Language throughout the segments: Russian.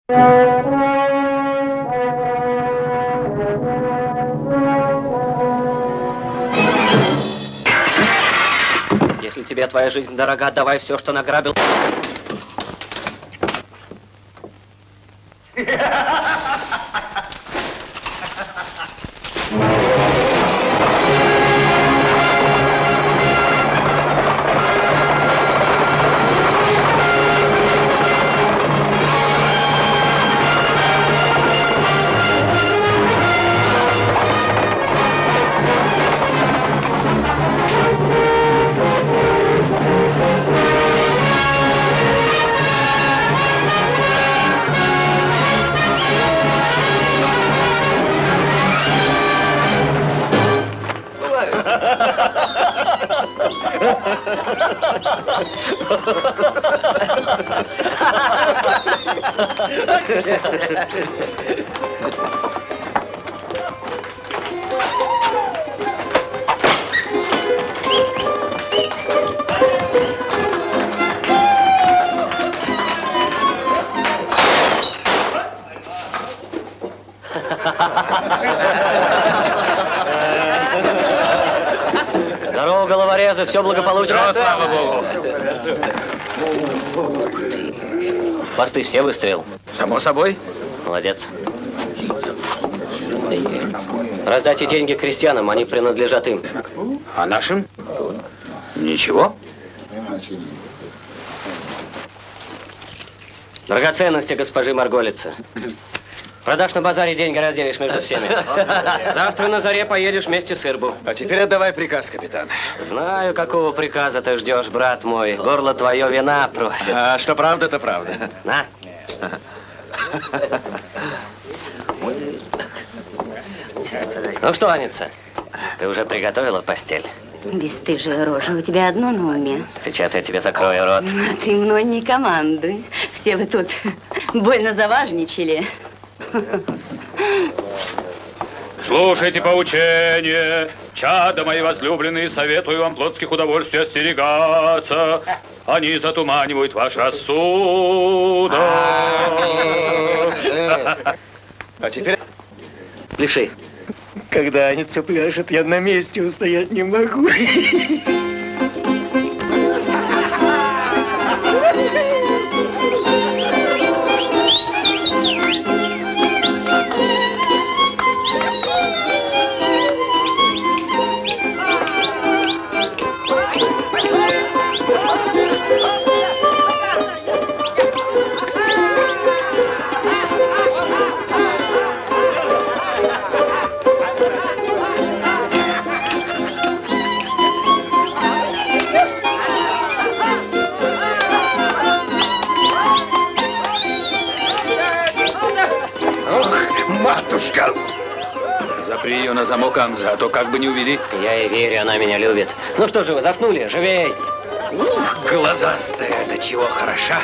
Если тебе твоя жизнь дорога, отдавай все, что награбил. Здорово, головорезы, все благополучно. Все, слава богу. Посты все выстрелил? Само собой. Молодец. Раздайте деньги крестьянам, они принадлежат им. А нашим? Ничего. Драгоценности госпожи Марголицы. Продашь на базаре, деньги разделишь между всеми. Завтра на заре поедешь вместе с Ирбу. А теперь отдавай приказ, капитан. Знаю, какого приказа ты ждешь, брат мой. Горло твое вина просит. А что правда, то правда. На. Ну что, Аница, ты уже приготовила постель? Бесстыжая рожа, у тебя одно на уме. Сейчас я тебе закрою рот. А ты мной не командуй. Все вы тут больно заважничали. Слушайте поучение. Чада мои возлюбленные, советую вам плотских удовольствий остерегаться. Они затуманивают ваш рассудок. А теперь... Пляши. Когда Аница пляшет, я на месте устоять не могу. Матушка! Запри ее на замок, Амза, а то как бы не увели. Я ей верю, она меня любит. Ну что же вы, заснули? Живей! Ух, глазастая, до чего хороша.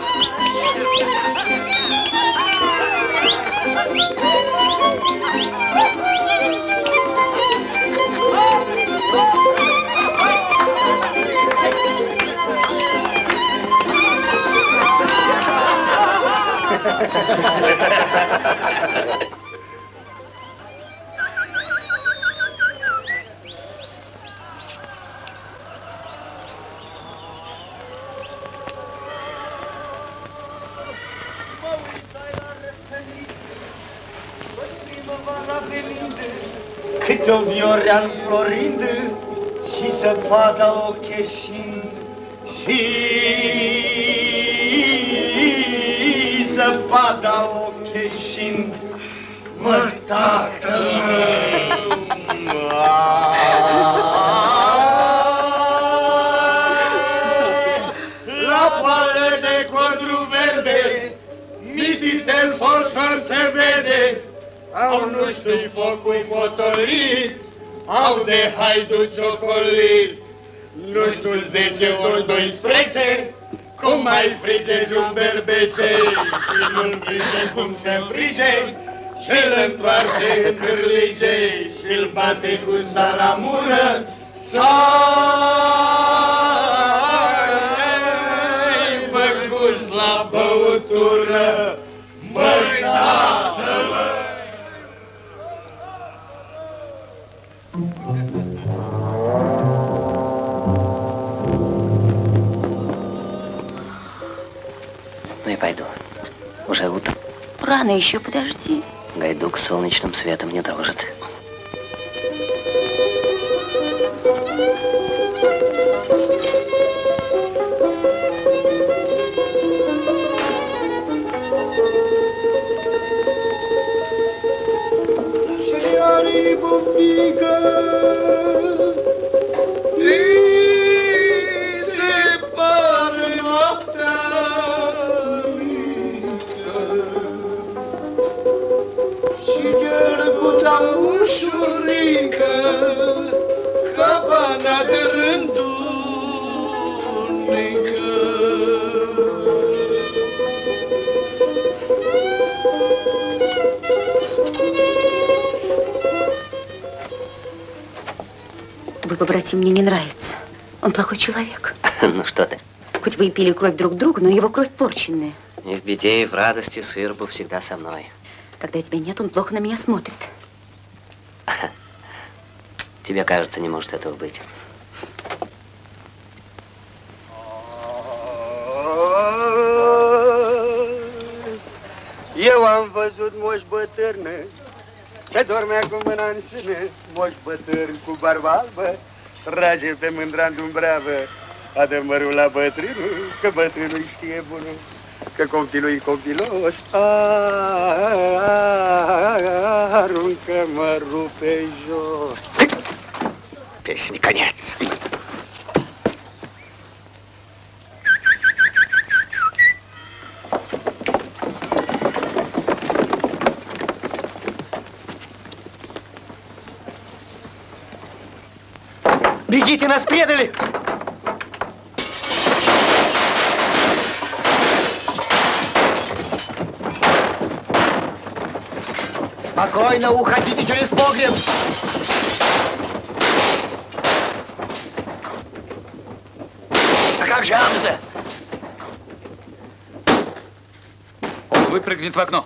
Câte o viorea înflorind și zăpada o cheșind și zăpada o cheșind, mă, tatăl meu, la poală de codru verde, mititel fosfor se vede. Au nu știu focul potolit, au de haiduci ocolit. Nu știu 10 ori 12, cum mai frige de-un berbece. Și nu-l prinde cum se frige, și-l întoarce în cârlige, și-l bate cu salamură. Să aibă gust la băutură. Mă, Ну и пойду. Уже утро. Рано еще, подожди. Гайдук солнечным светом не дрожит. Cabana de rândunică. Вы, побратим, мне не нравится. Он плохой человек. Ну что ты? Хоть вы и пили кровь друг друга, но его кровь порченная. И в беде, и в радости сыр был всегда со мной. Когда тебя нет, он плохо на меня смотрит. Тебе кажется, не может этого быть. Eu am văzut moși bătrâne ce dormea cu mâna în sine, moși bătrâni cu barbă albă, trage pe mândra în dumbreavă, adevărul la bătrânul, că bătrânul știe bunul, că copilul e copilos, aruncă-mă rupe jos. Песни конец. Бегите, нас предали! Спокойно, уходите через погреб! А как же Амза? Он выпрыгнет в окно.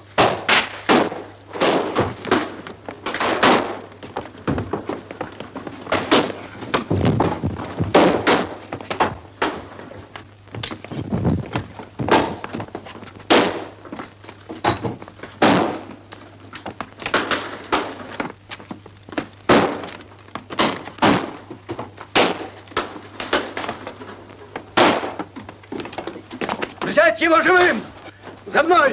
Взять его живым! За мной!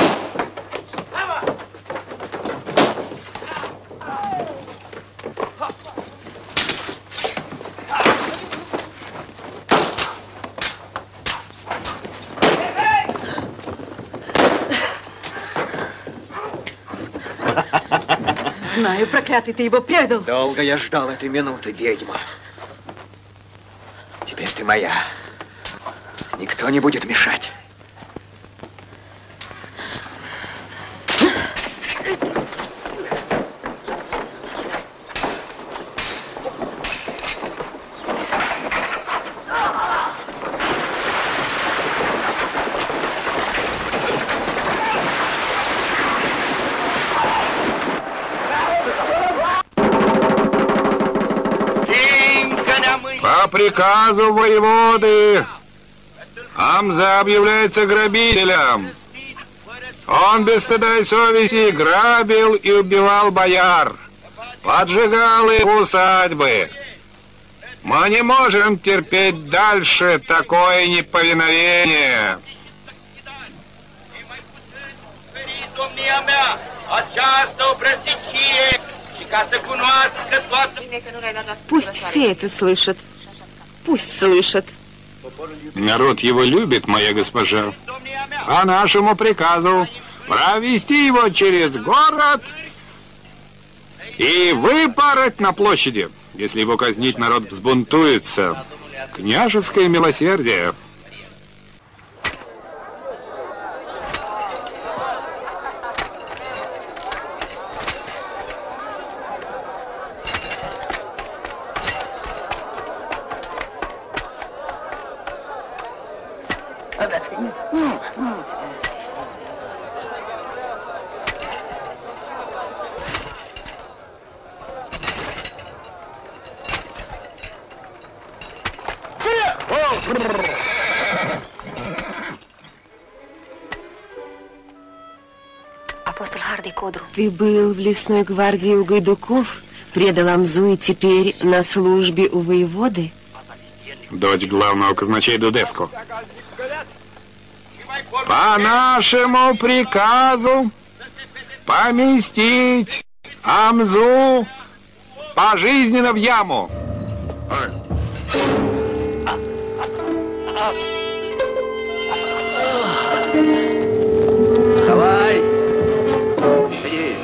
Знаю, проклятый, ты его предал. Долго я ждал этой минуты, ведьма. Теперь ты моя. Никто не будет мешать. По приказу воеводы Амза объявляется грабителем. Он без стыда и совести грабил и убивал бояр, поджигал их усадьбы. Мы не можем терпеть дальше такое неповиновение. Пусть все это слышат. Пусть слышат. Народ его любит, моя госпожа. По нашему приказу провести его через город и выпороть на площади. Если его казнить, народ взбунтуется. Княжеское милосердие. apostol Hardei Codru. Ты был в лесной гвардии у гайдуков, предал Амзу и теперь на службе у воеводы? Дочь главного казначея Дудеску. По нашему приказу поместить Амзу пожизненно в яму. Вставай! Иди.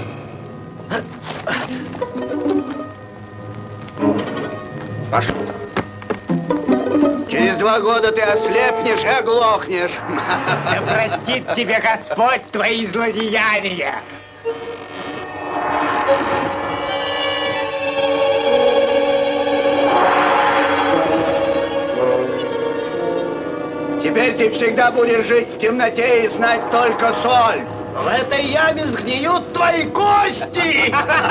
Пошли. Через 2 года ты ослепнешь и оглохнешь. Да простит тебе Господь твои злодеяния. Теперь ты всегда будешь жить в темноте и знать только соль. В этой яме сгниют твои кости!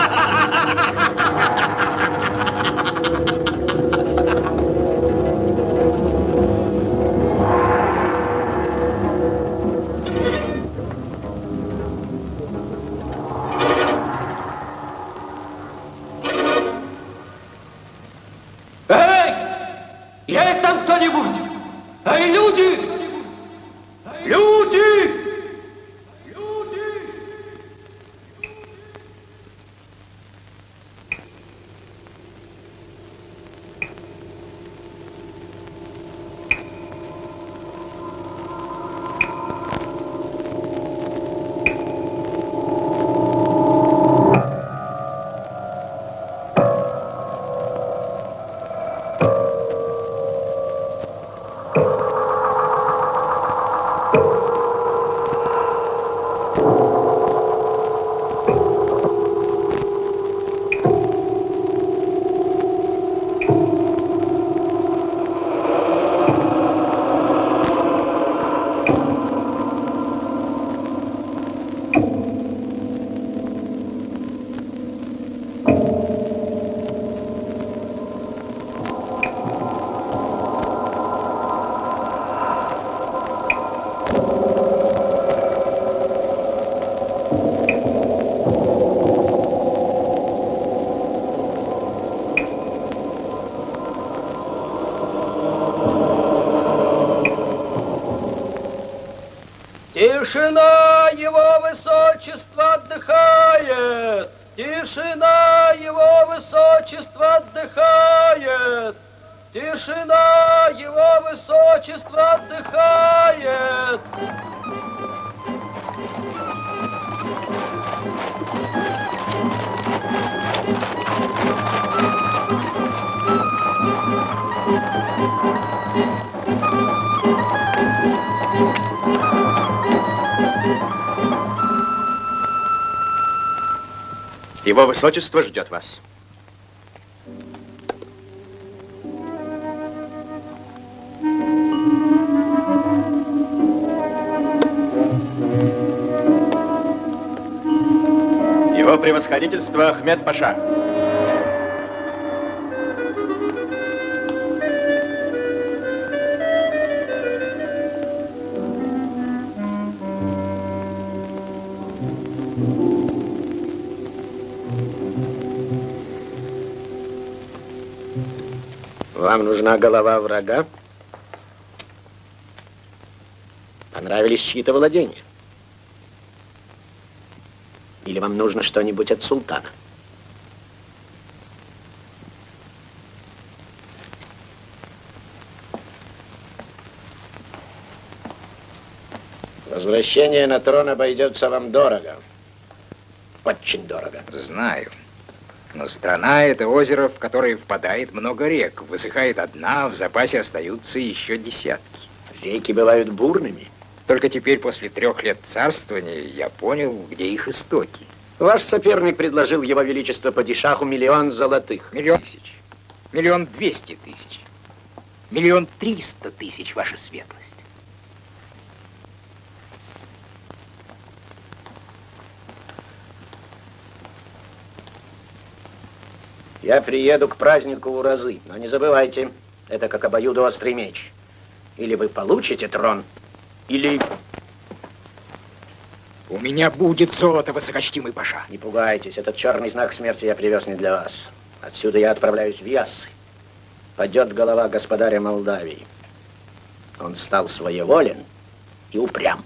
Эй! Есть там кто-нибудь? Эй, люди! Люди! Тишина, его высочество отдыхает! Тишина, его высочество отдыхает! Тишина, его высочество отдыхает! Его высочество ждет вас. Его превосходительство Ахмед Паша. Вам нужна голова врага? Понравились чьи-то владения? Или вам нужно что-нибудь от султана? Возвращение на трон обойдется вам дорого. Очень дорого. Знаю. Но страна — это озеро, в которое впадает много рек. Высыхает одна, в запасе остаются еще десятки. Реки бывают бурными. Только теперь, после 3 лет царствования, я понял, где их истоки. Ваш соперник предложил его величество падишаху 1 000 000 золотых. 1 000 000. 1 200 000. 1 300 000, ваша светлость. Я приеду к празднику Уразы, но не забывайте, это как обоюдоострый меч. Или вы получите трон, или... У меня будет золото, высокочтимый паша. Не пугайтесь, этот черный знак смерти я привез не для вас. Отсюда я отправляюсь в Яссы. Падет голова господаря Молдавии. Он стал своеволен и упрям.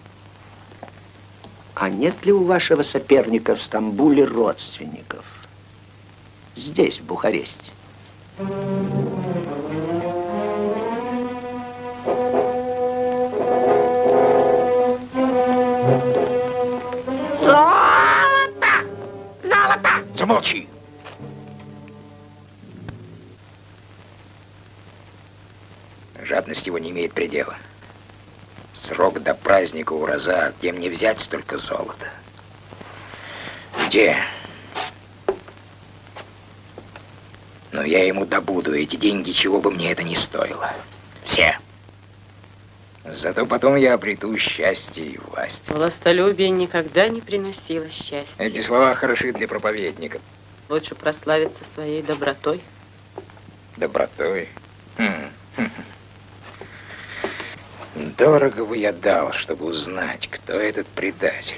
А нет ли у вашего соперника в Стамбуле родственников? Здесь, в Бухаресте. Золото! Золото! Замолчи! Жадность его не имеет предела. Срок до праздника Ураза, где мне взять столько золота? Где? Но я ему добуду эти деньги, чего бы мне это ни стоило. Все. Зато потом я обрету счастье и власть. Властолюбие никогда не приносило счастья. Эти слова хороши для проповедников. Лучше прославиться своей добротой. Добротой? Дорого бы я дал, чтобы узнать, кто этот предатель.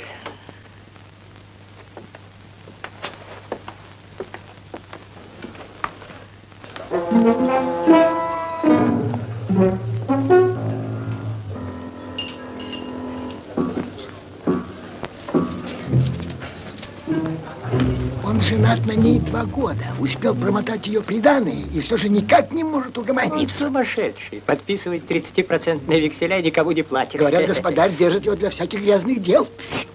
Он женат на ней 2 года. Успел промотать ее приданое и все же никак не может угомониться. Он сумасшедший. Подписывает 30% векселя и никому не платит. Говорят, господарь держит его для всяких грязных дел.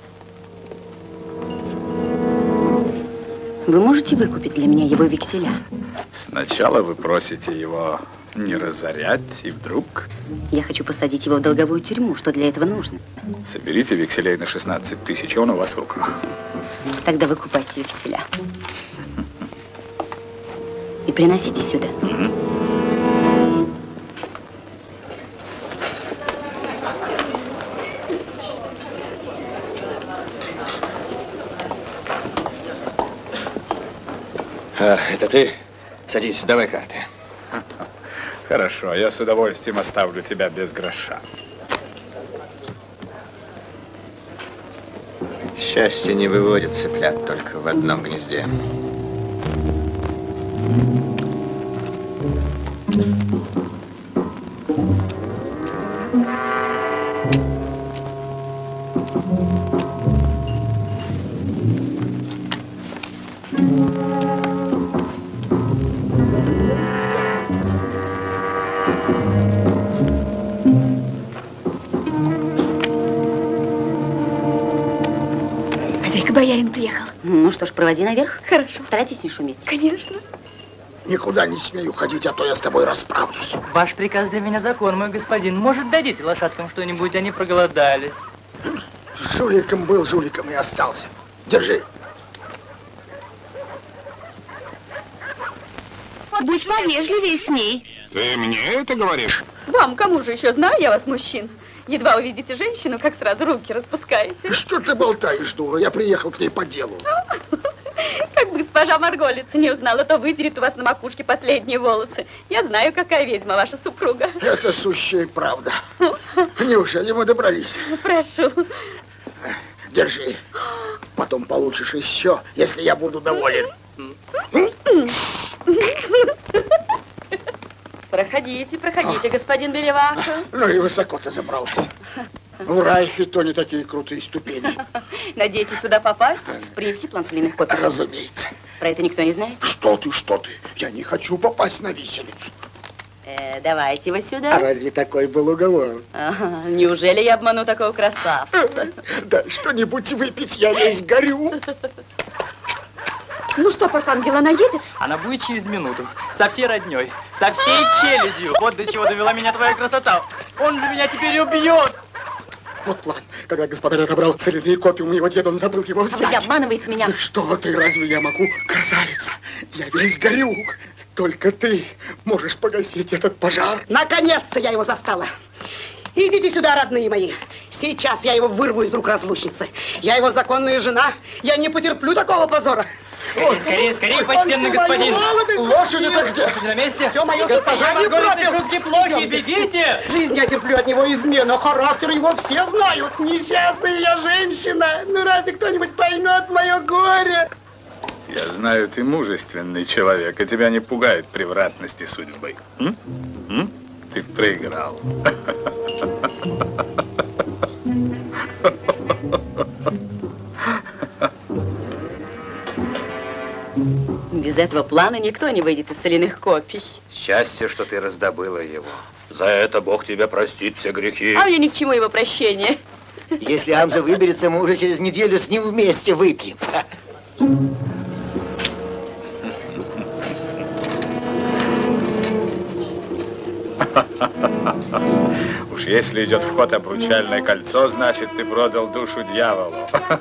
Вы можете выкупить для меня его векселя? Сначала вы просите его не разорять, и вдруг... Я хочу посадить его в долговую тюрьму. Что для этого нужно? Соберите векселей на 16 000, он у вас в руках. Тогда выкупайте векселя. И приносите сюда. Это ты? Садись, давай карты. Хорошо, я с удовольствием оставлю тебя без гроша. Счастье не выводит цыплят только в одном гнезде. Боярин приехал. Ну что ж, проводи наверх. Хорошо. Старайтесь не шуметь. Конечно. Никуда не смей уходить, а то я с тобой расправлюсь. Ваш приказ для меня закон, мой господин. Может, дадите лошадкам что-нибудь, они проголодались. Жуликом был, жуликом и остался. Держи. Будь повежливее с ней. Ты мне это говоришь? Вам, кому же еще? Знаю я вас, мужчин. Едва увидите женщину, как сразу руки распускаете. Что ты болтаешь, дура? Я приехал к ней по делу. Как бы госпожа Марголица не узнала, то выдерет у вас на макушке последние волосы. Я знаю, какая ведьма ваша супруга. Это сущая правда. Неужели мы добрались? Прошу. Держи. Потом получишь еще, если я буду доволен. Проходите, проходите, господин Белевака. Ну и высоко ты забралась. В рай и то не такие крутые ступени. Надеетесь туда попасть? Принесли план солиных копий. Разумеется. Про это никто не знает? Что ты? Я не хочу попасть на виселицу. Давайте его сюда. А разве такой был уговор? Ага, неужели я обману такого красавца? Дай что-нибудь выпить, я весь горю. Ну что, Парпангел, она едет? Она будет через минуту. Со всей родней, со всей челядью. Вот до чего довела меня твоя красота. Он же меня теперь убьет. Вот план. Когда господарь отобрал соляные копии у моего деда, он забыл его взять. Вы обманываете меня. Да что ты, разве я могу, красавица? Я весь горю. Только ты можешь погасить этот пожар. Наконец-то я его застала. Идите сюда, родные мои. Сейчас я его вырву из рук разлучницы. Я его законная жена. Я не потерплю такого позора. Скорее, скорее, скорее, почтенный господин. Лошади-то где? Лошади на месте. Все мое Госпожа Марголица, пропил. шутки плохи, бегите. Жизнь я терплю от него измена, характер его все знают. Несчастная я женщина. Ну разве кто-нибудь поймет мое горе? Я знаю, ты мужественный человек, и тебя не пугают превратности судьбы. Ты проиграл. Без этого плана никто не выйдет из соляных копий. Счастье, что ты раздобыла его. За это Бог тебя простит все грехи. А мне ни к чему его прощения. Если Амза выберется, мы уже через неделю с ним вместе выпьем. Уж если идет в ход обручальное кольцо, значит, ты продал душу дьяволу.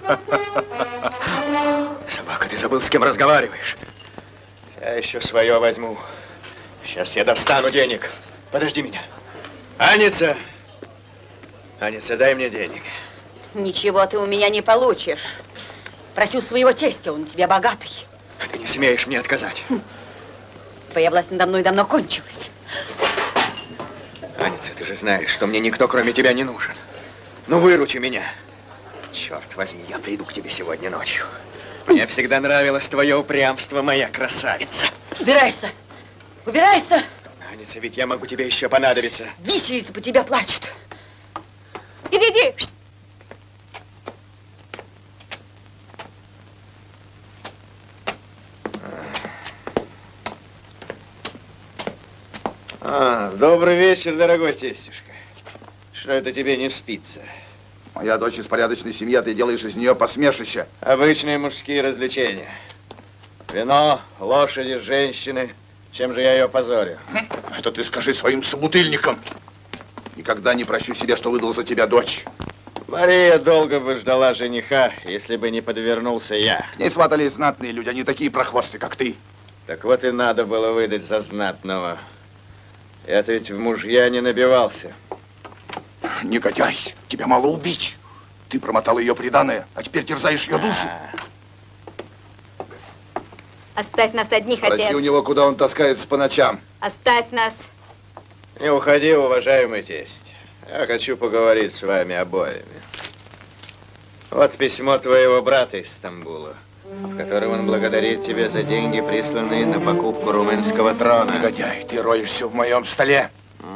Собака, ты забыл, с кем разговариваешь. Я еще свое возьму. Сейчас я достану денег. Подожди меня. Аница! Аница, дай мне денег. Ничего ты у меня не получишь. Проси у своего тестя, он у тебя богатый. Ты не смеешь мне отказать. Твоя власть надо мной давно кончилась. Аница, ты же знаешь, что мне никто, кроме тебя, не нужен. Ну, выручи меня. Черт возьми, я приду к тебе сегодня ночью. Мне всегда нравилось твое упрямство, моя красавица. Убирайся! Убирайся! Аница, ведь я могу тебе еще понадобиться. Виселица по тебя плачет. Иди, иди! Добрый вечер, дорогой тестюшка. Что это тебе не спится? Моя дочь из порядочной семьи, а ты делаешь из нее посмешище. Обычные мужские развлечения. Вино, лошади, женщины. Чем же я ее позорю? Это ты скажи своим собутыльникам. Никогда не прощу себе, что выдал за тебя дочь. Мария долго бы ждала жениха, если бы не подвернулся я. К ней сватались знатные люди, они такие прохвосты, как ты. Так вот и надо было выдать за знатного. Я-то ведь в мужья не набивался. Негодяй, тебя мало убить. Ты промотал ее приданое, а теперь терзаешь ее душу. Оставь нас одних, отец. Спроси у него, куда он таскается по ночам. Оставь нас. Не уходи, уважаемый тесть. Я хочу поговорить с вами обоими. Вот письмо твоего брата из Стамбула, в котором он благодарит тебя за деньги, присланные на покупку румынского трона. Негодяй, ты роешься в моем столе.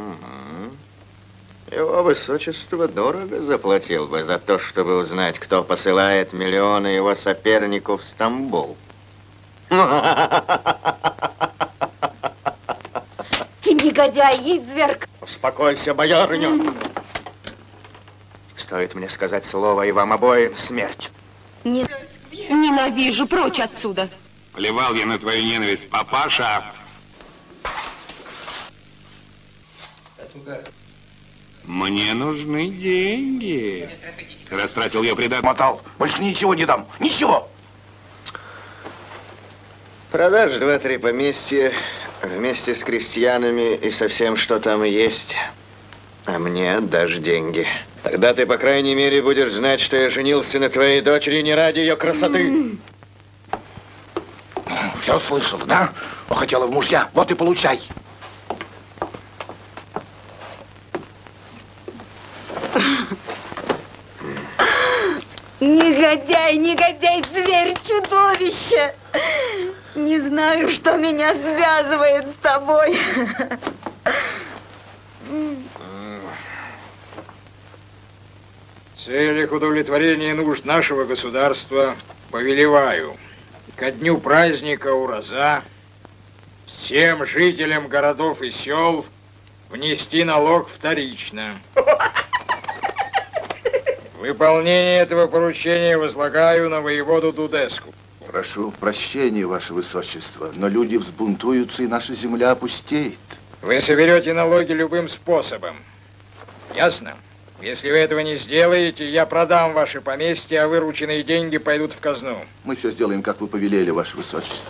Его высочество дорого заплатил бы за то, чтобы узнать, кто посылает миллионы его сопернику в Стамбул. Ты негодяй, изверг. Успокойся, боярыня. Стоит мне сказать слово, и вам обоим смерть. Ненавижу, прочь отсюда. Плевал я на твою ненависть, папаша. Мне нужны деньги. Ты растратил ее предатель. Мотал. Больше ничего не дам. Ничего. Продашь 2-3 поместья вместе с крестьянами и со всем, что там есть. А мне отдашь деньги. Тогда ты, по крайней мере, будешь знать, что я женился на твоей дочери не ради ее красоты. Все слышал, да? Хотела в мужья. Вот и получай. Негодяй, негодяй, зверь, чудовище. Не знаю, что меня связывает с тобой. В целях удовлетворения нужд нашего государства повелеваю ко дню праздника Ураза всем жителям городов и сел внести налог вторично. Выполнение этого поручения возлагаю на воеводу Дудеску. Прошу прощения, ваше высочество, но люди взбунтуются, и наша земля опустеет. Вы соберете налоги любым способом. Ясно? Если вы этого не сделаете, я продам ваши поместья, а вырученные деньги пойдут в казну. Мы все сделаем, как вы повелели, ваше высочество.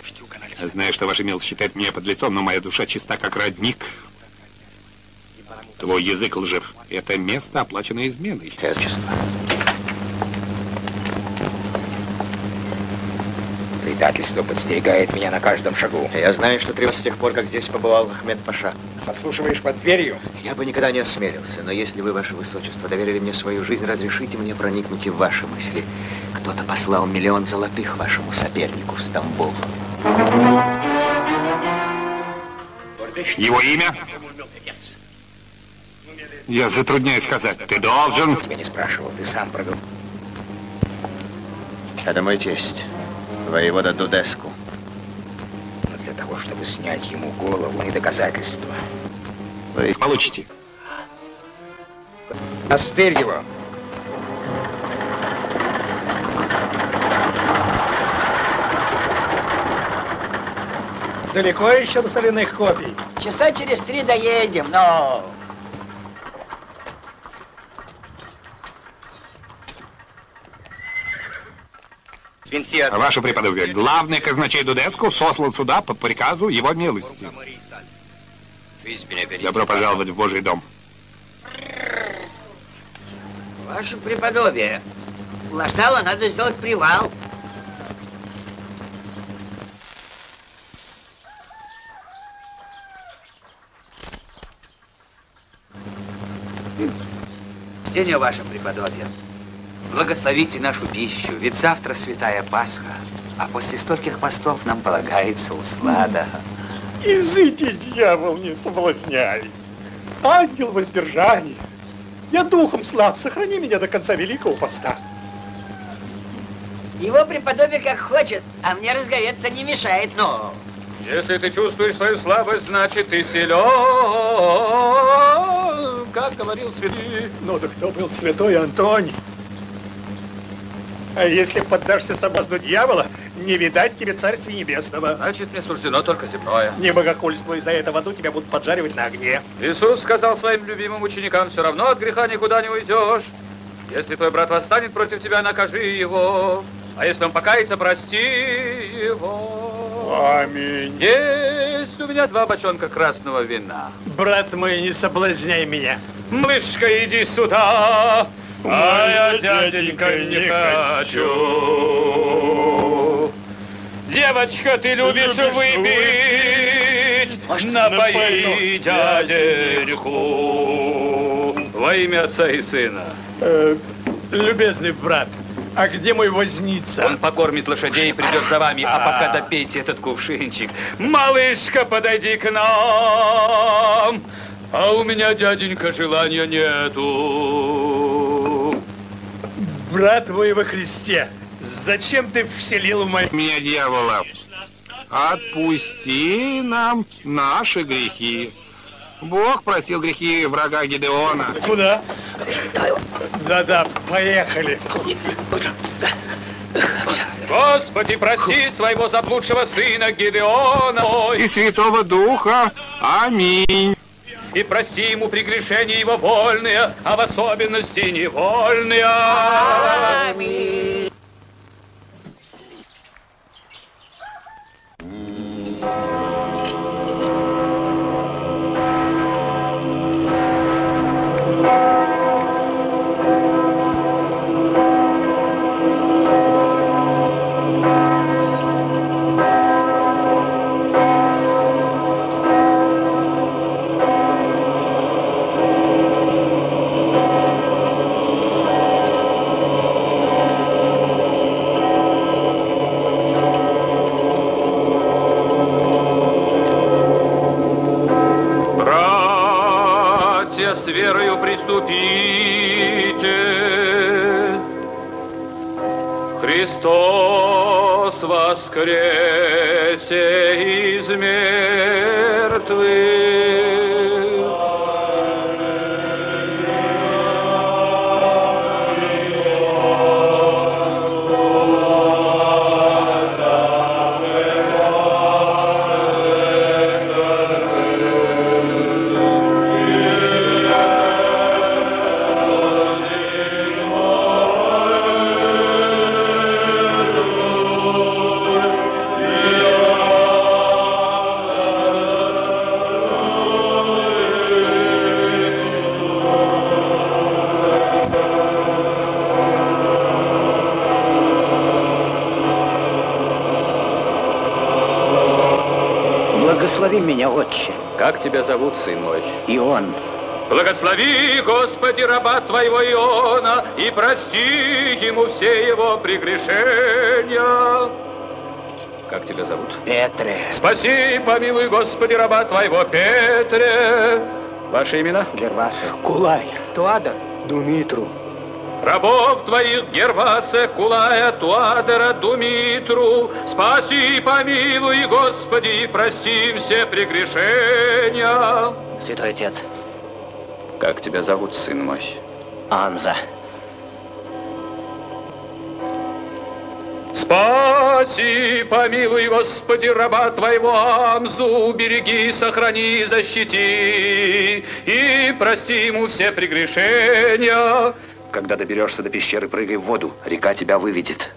Знаю, что ваша милость считает меня подлецом, но моя душа чиста, как родник. Твой язык лжив. Это место оплачено изменой. Предательство подстерегает меня на каждом шагу. Я знаю, что тревожно с тех пор, как здесь побывал Ахмед Паша. Подслушиваешь под дверью? Я бы никогда не осмелился, но если вы, ваше высочество, доверили мне свою жизнь, разрешите мне проникнуть и в ваши мысли. Кто-то послал 1 000 000 золотых вашему сопернику в Стамбул. Его имя? Я затрудняюсь сказать. Ты должен... Тебя не спрашивал, ты сам проговорил. Это мой тесть, воевода Дудеску. Но для того, чтобы снять ему голову и доказательства. Вы их получите. Остырь его. Далеко еще до соляных копий? Часа через 3 доедем, но... Ваше преподобие, главный казначей Дудеску сослан сюда по приказу его милости. Добро пожаловать в Божий дом. Ваше преподобие, у Лаштала надо сделать привал. Чтение, ваше преподобие. Благословите нашу пищу, ведь завтра святая Пасха, а после стольких постов нам полагается услада. Изыди, дьявол, не соблазняй. Ангел воздержания. Я духом слаб, сохрани меня до конца Великого Поста. Его преподобие как хочет, а мне разговеться не мешает, но... Если ты чувствуешь свою слабость, значит, ты силен, как говорил святый. Ну да кто был святой Антоний? А если поддашься соблазну дьявола, не видать тебе Царствия Небесного. Значит, мне суждено только земное. Не богохульствуй, за это в аду тебя будут поджаривать на огне. Иисус сказал своим любимым ученикам, все равно от греха никуда не уйдешь. Если твой брат восстанет против тебя, накажи его. А если он покается, прости его. Аминь. Есть у меня 2 бочонка красного вина. Брат мой, не соблазняй меня. Мышка, иди сюда. А я, дяденька, не хочу. Девочка, ты любишь выпить, напои дяденьку во имя Отца и Сына. Любезный брат, а где мой возница? Он покормит лошадей и придет за вами, а пока допейте этот кувшинчик. Малышка, подойди к нам. А у меня, дяденька, желания нету. Брат мой во Христе, зачем ты вселил в мою... Меня, дьявола, отпусти нам наши грехи. Бог простил грехи врага Гидеона. Куда? Да-да, поехали. Господи, прости своего заблудшего сына Гидеона. И Святого Духа. Аминь. И прости ему прегрешения его вольные, а в особенности невольные. Аминь. С верою приступите. Христос воскресе из мертвых. меня, отче. Как тебя зовут, сын мой? Ион. Благослови, Господи, раба Твоего Иона, и прости ему все его прегрешения. Как тебя зовут? Петре. Спаси, помилуй, Господи, раба Твоего Петре. Ваши имена? Гервасе. Кулай. Туадер. Думитру. Рабов Твоих Герваса, Кулая, Туадера, Думитру, спаси, помилуй, Господи, и прости все прегрешения. Святой Отец. Как тебя зовут, сын мой? Амза. Спаси, помилуй, Господи, раба Твоего Амзу, береги, сохрани, защити и прости ему все прегрешения. Когда доберешься до пещеры, прыгай в воду, река тебя выведет.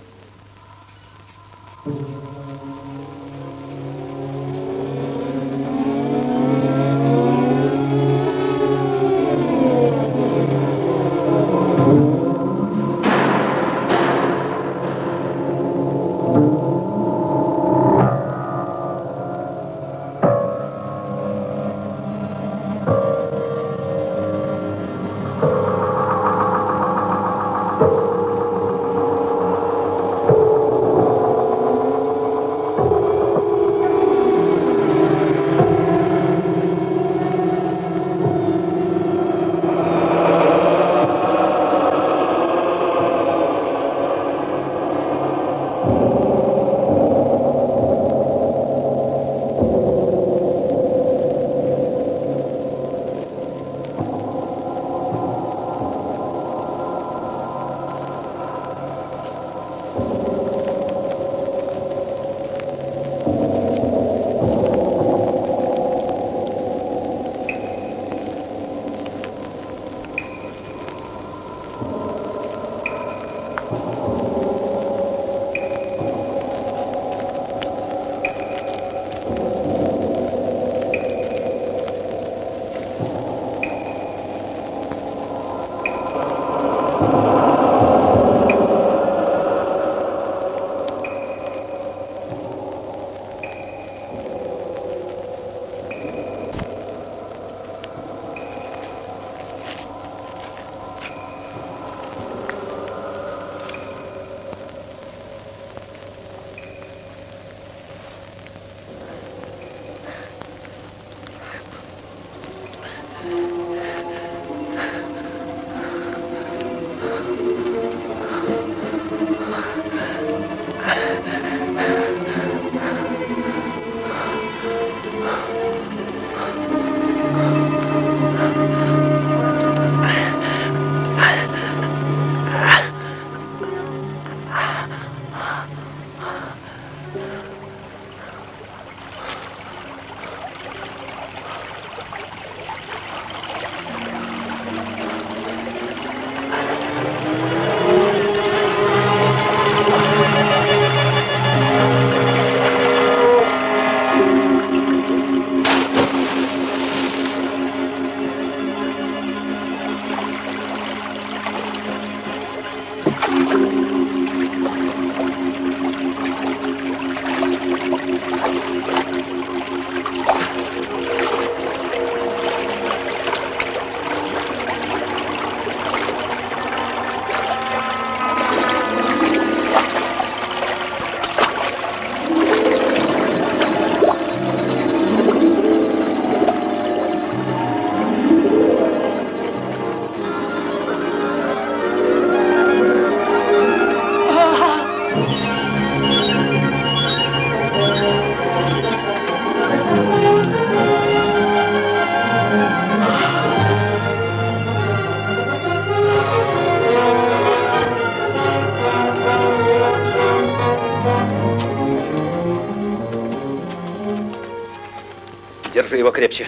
Держи его крепче.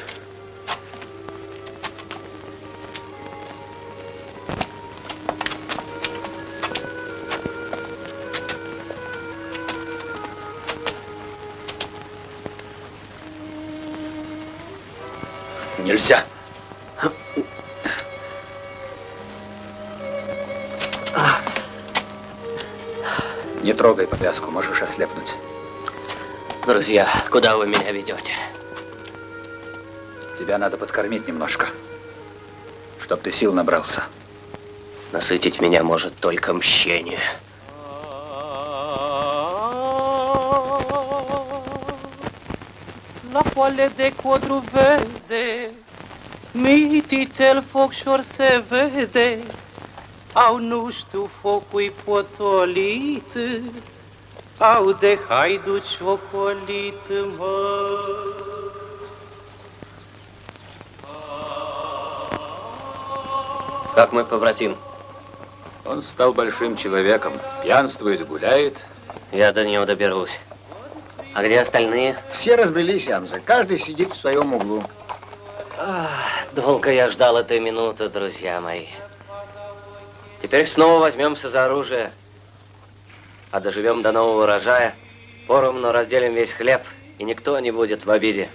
Нельзя. Не трогай повязку, можешь ослепнуть. Друзья, куда вы меня ведете? Тебя надо подкормить немножко, чтоб ты сил набрался. Насытить меня может только мщение. La poale de codru verde, mititel focșor se vede, au nu știu focui potolit, au de haiduci ocolit, mă. Как мой побратим? Он стал большим человеком, пьянствует, гуляет. Я до него доберусь. А где остальные? Все разбрелись, Ямза. Каждый сидит в своем углу. Долго я ждал этой минуты, друзья мои. Теперь снова возьмемся за оружие. А доживем до нового урожая. Поровну разделим весь хлеб, и никто не будет в обиде.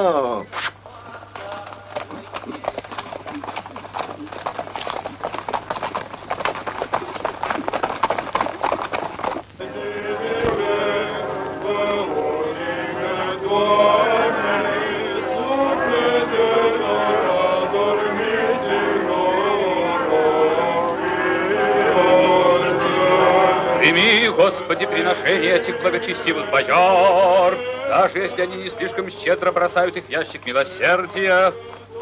Господи, приношения этих благочестивых бояр, даже если они не слишком щедро бросают их в ящик милосердия.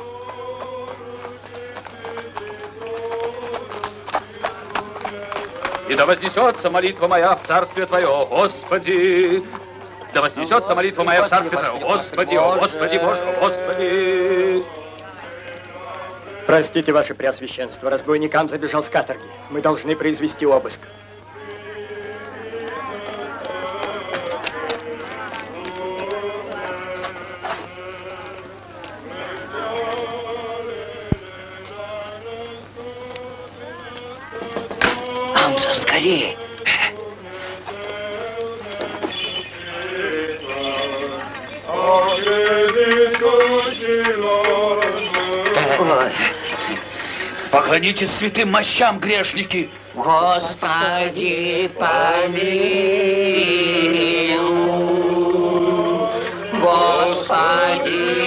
И да вознесется молитва моя в Царствие Твое, о Господи! Да вознесется молитва моя в Царствие Твое, о Господи, о Господи, Боже, о Господи! Простите, Ваше Преосвященство, разбойникам забежал с каторги. Мы должны произвести обыск. Скорее! Поклонитесь святым мощам, грешники! Господи, помилуй! Господи,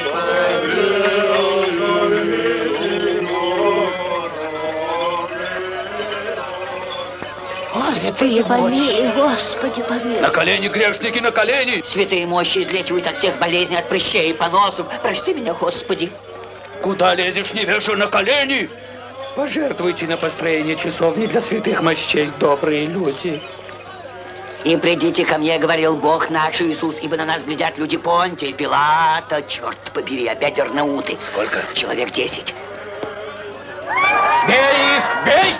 Святые помилуй, Господи, помилуй. На колени, грешники, на колени! Святые мощи излечивают от всех болезней, от прыщей и поносов. Прости меня, Господи. Куда лезешь, невежа, на колени? Пожертвуйте на построение часовни для святых мощей, добрые люди. И придите ко мне, говорил Бог наш Иисус, ибо на нас глядят люди Понтия, Пилата, черт побери, опять арнауты. Сколько? Человек 10. Бей их, бей!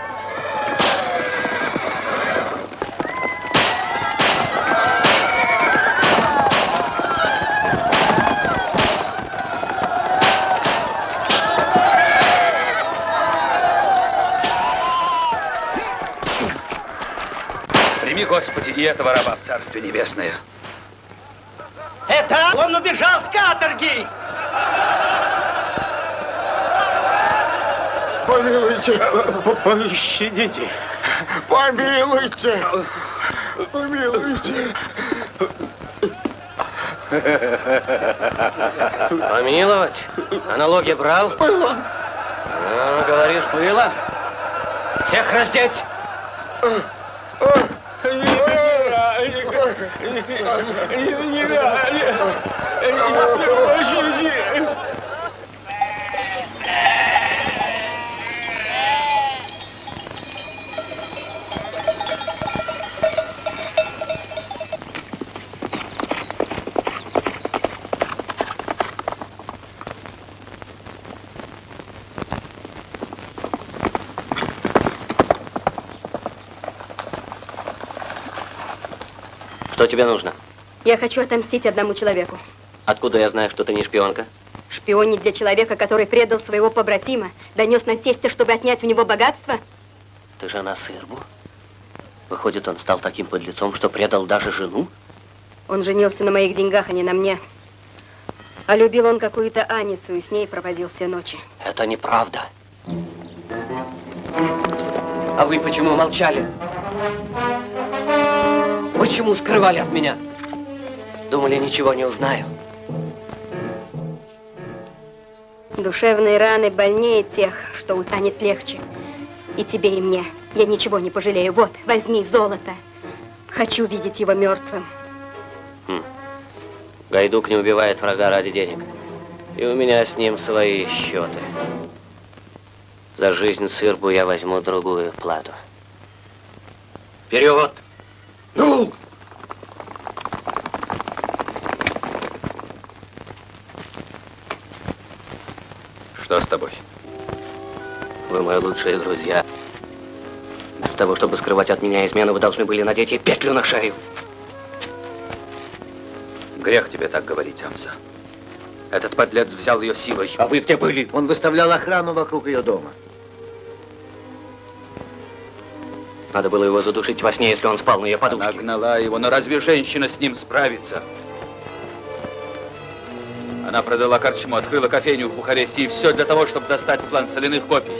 Господи, и этого раба в Царствие Небесное. Это он убежал с каторги! Помилуйте, пощадите. Помилуйте, помилуйте. Помиловать? А налоги брал? Было. Ну, говоришь, было? Всех раздеть! Что тебе нужно? Я хочу отомстить одному человеку. Откуда я знаю, что ты не шпионка? Шпионить для человека, который предал своего побратима, донес на тестя, чтобы отнять у него богатство? Ты жена Сырбу? Выходит, он стал таким подлецом, что предал даже жену? Он женился на моих деньгах, а не на мне. А любил он какую-то Аницу и с ней проводил все ночи. Это неправда. А вы почему молчали? Почему скрывали от меня? Думали, ничего не узнаю. Душевные раны больнее тех, что утонет легче. И тебе, и мне. Я ничего не пожалею. Вот, возьми золото. Хочу видеть его мертвым. Гайдук не убивает врага ради денег. И у меня с ним свои счеты. За жизнь Сырбу я возьму другую плату. Вперед! Ну! Что с тобой? Вы мои лучшие друзья. Вместо того, чтобы скрывать от меня измену, вы должны были надеть ей петлю на шею. Грех тебе так говорить, Амза. Этот подлец взял ее силой. А вы где были? Он выставлял охрану вокруг ее дома. Надо было его задушить во сне, если он спал на ее подушке. Она гнала его, но разве женщина с ним справится? Она продала корчму, открыла кофейню в Бухаресте, и все для того, чтобы достать план соляных копий.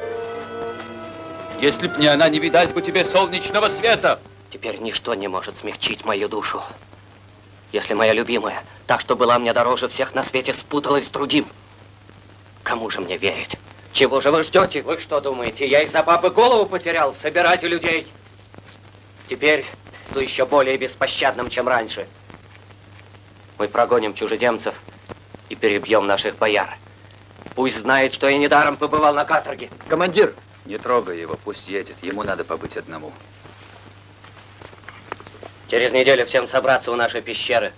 Если б не она, не видать бы тебе солнечного света. Теперь ничто не может смягчить мою душу. Если моя любимая, та, что была мне дороже всех на свете, спуталась с другим, кому же мне верить? Чего же вы ждете? Вы что думаете, я из-за бабы голову потерял собирать у людей? Теперь буду еще более беспощадным, чем раньше. Мы прогоним чужеземцев и перебьем наших бояр. Пусть знает, что я недаром побывал на каторге. Командир! Не трогай его, пусть едет. Ему надо побыть одному. Через неделю всем собраться у нашей пещеры.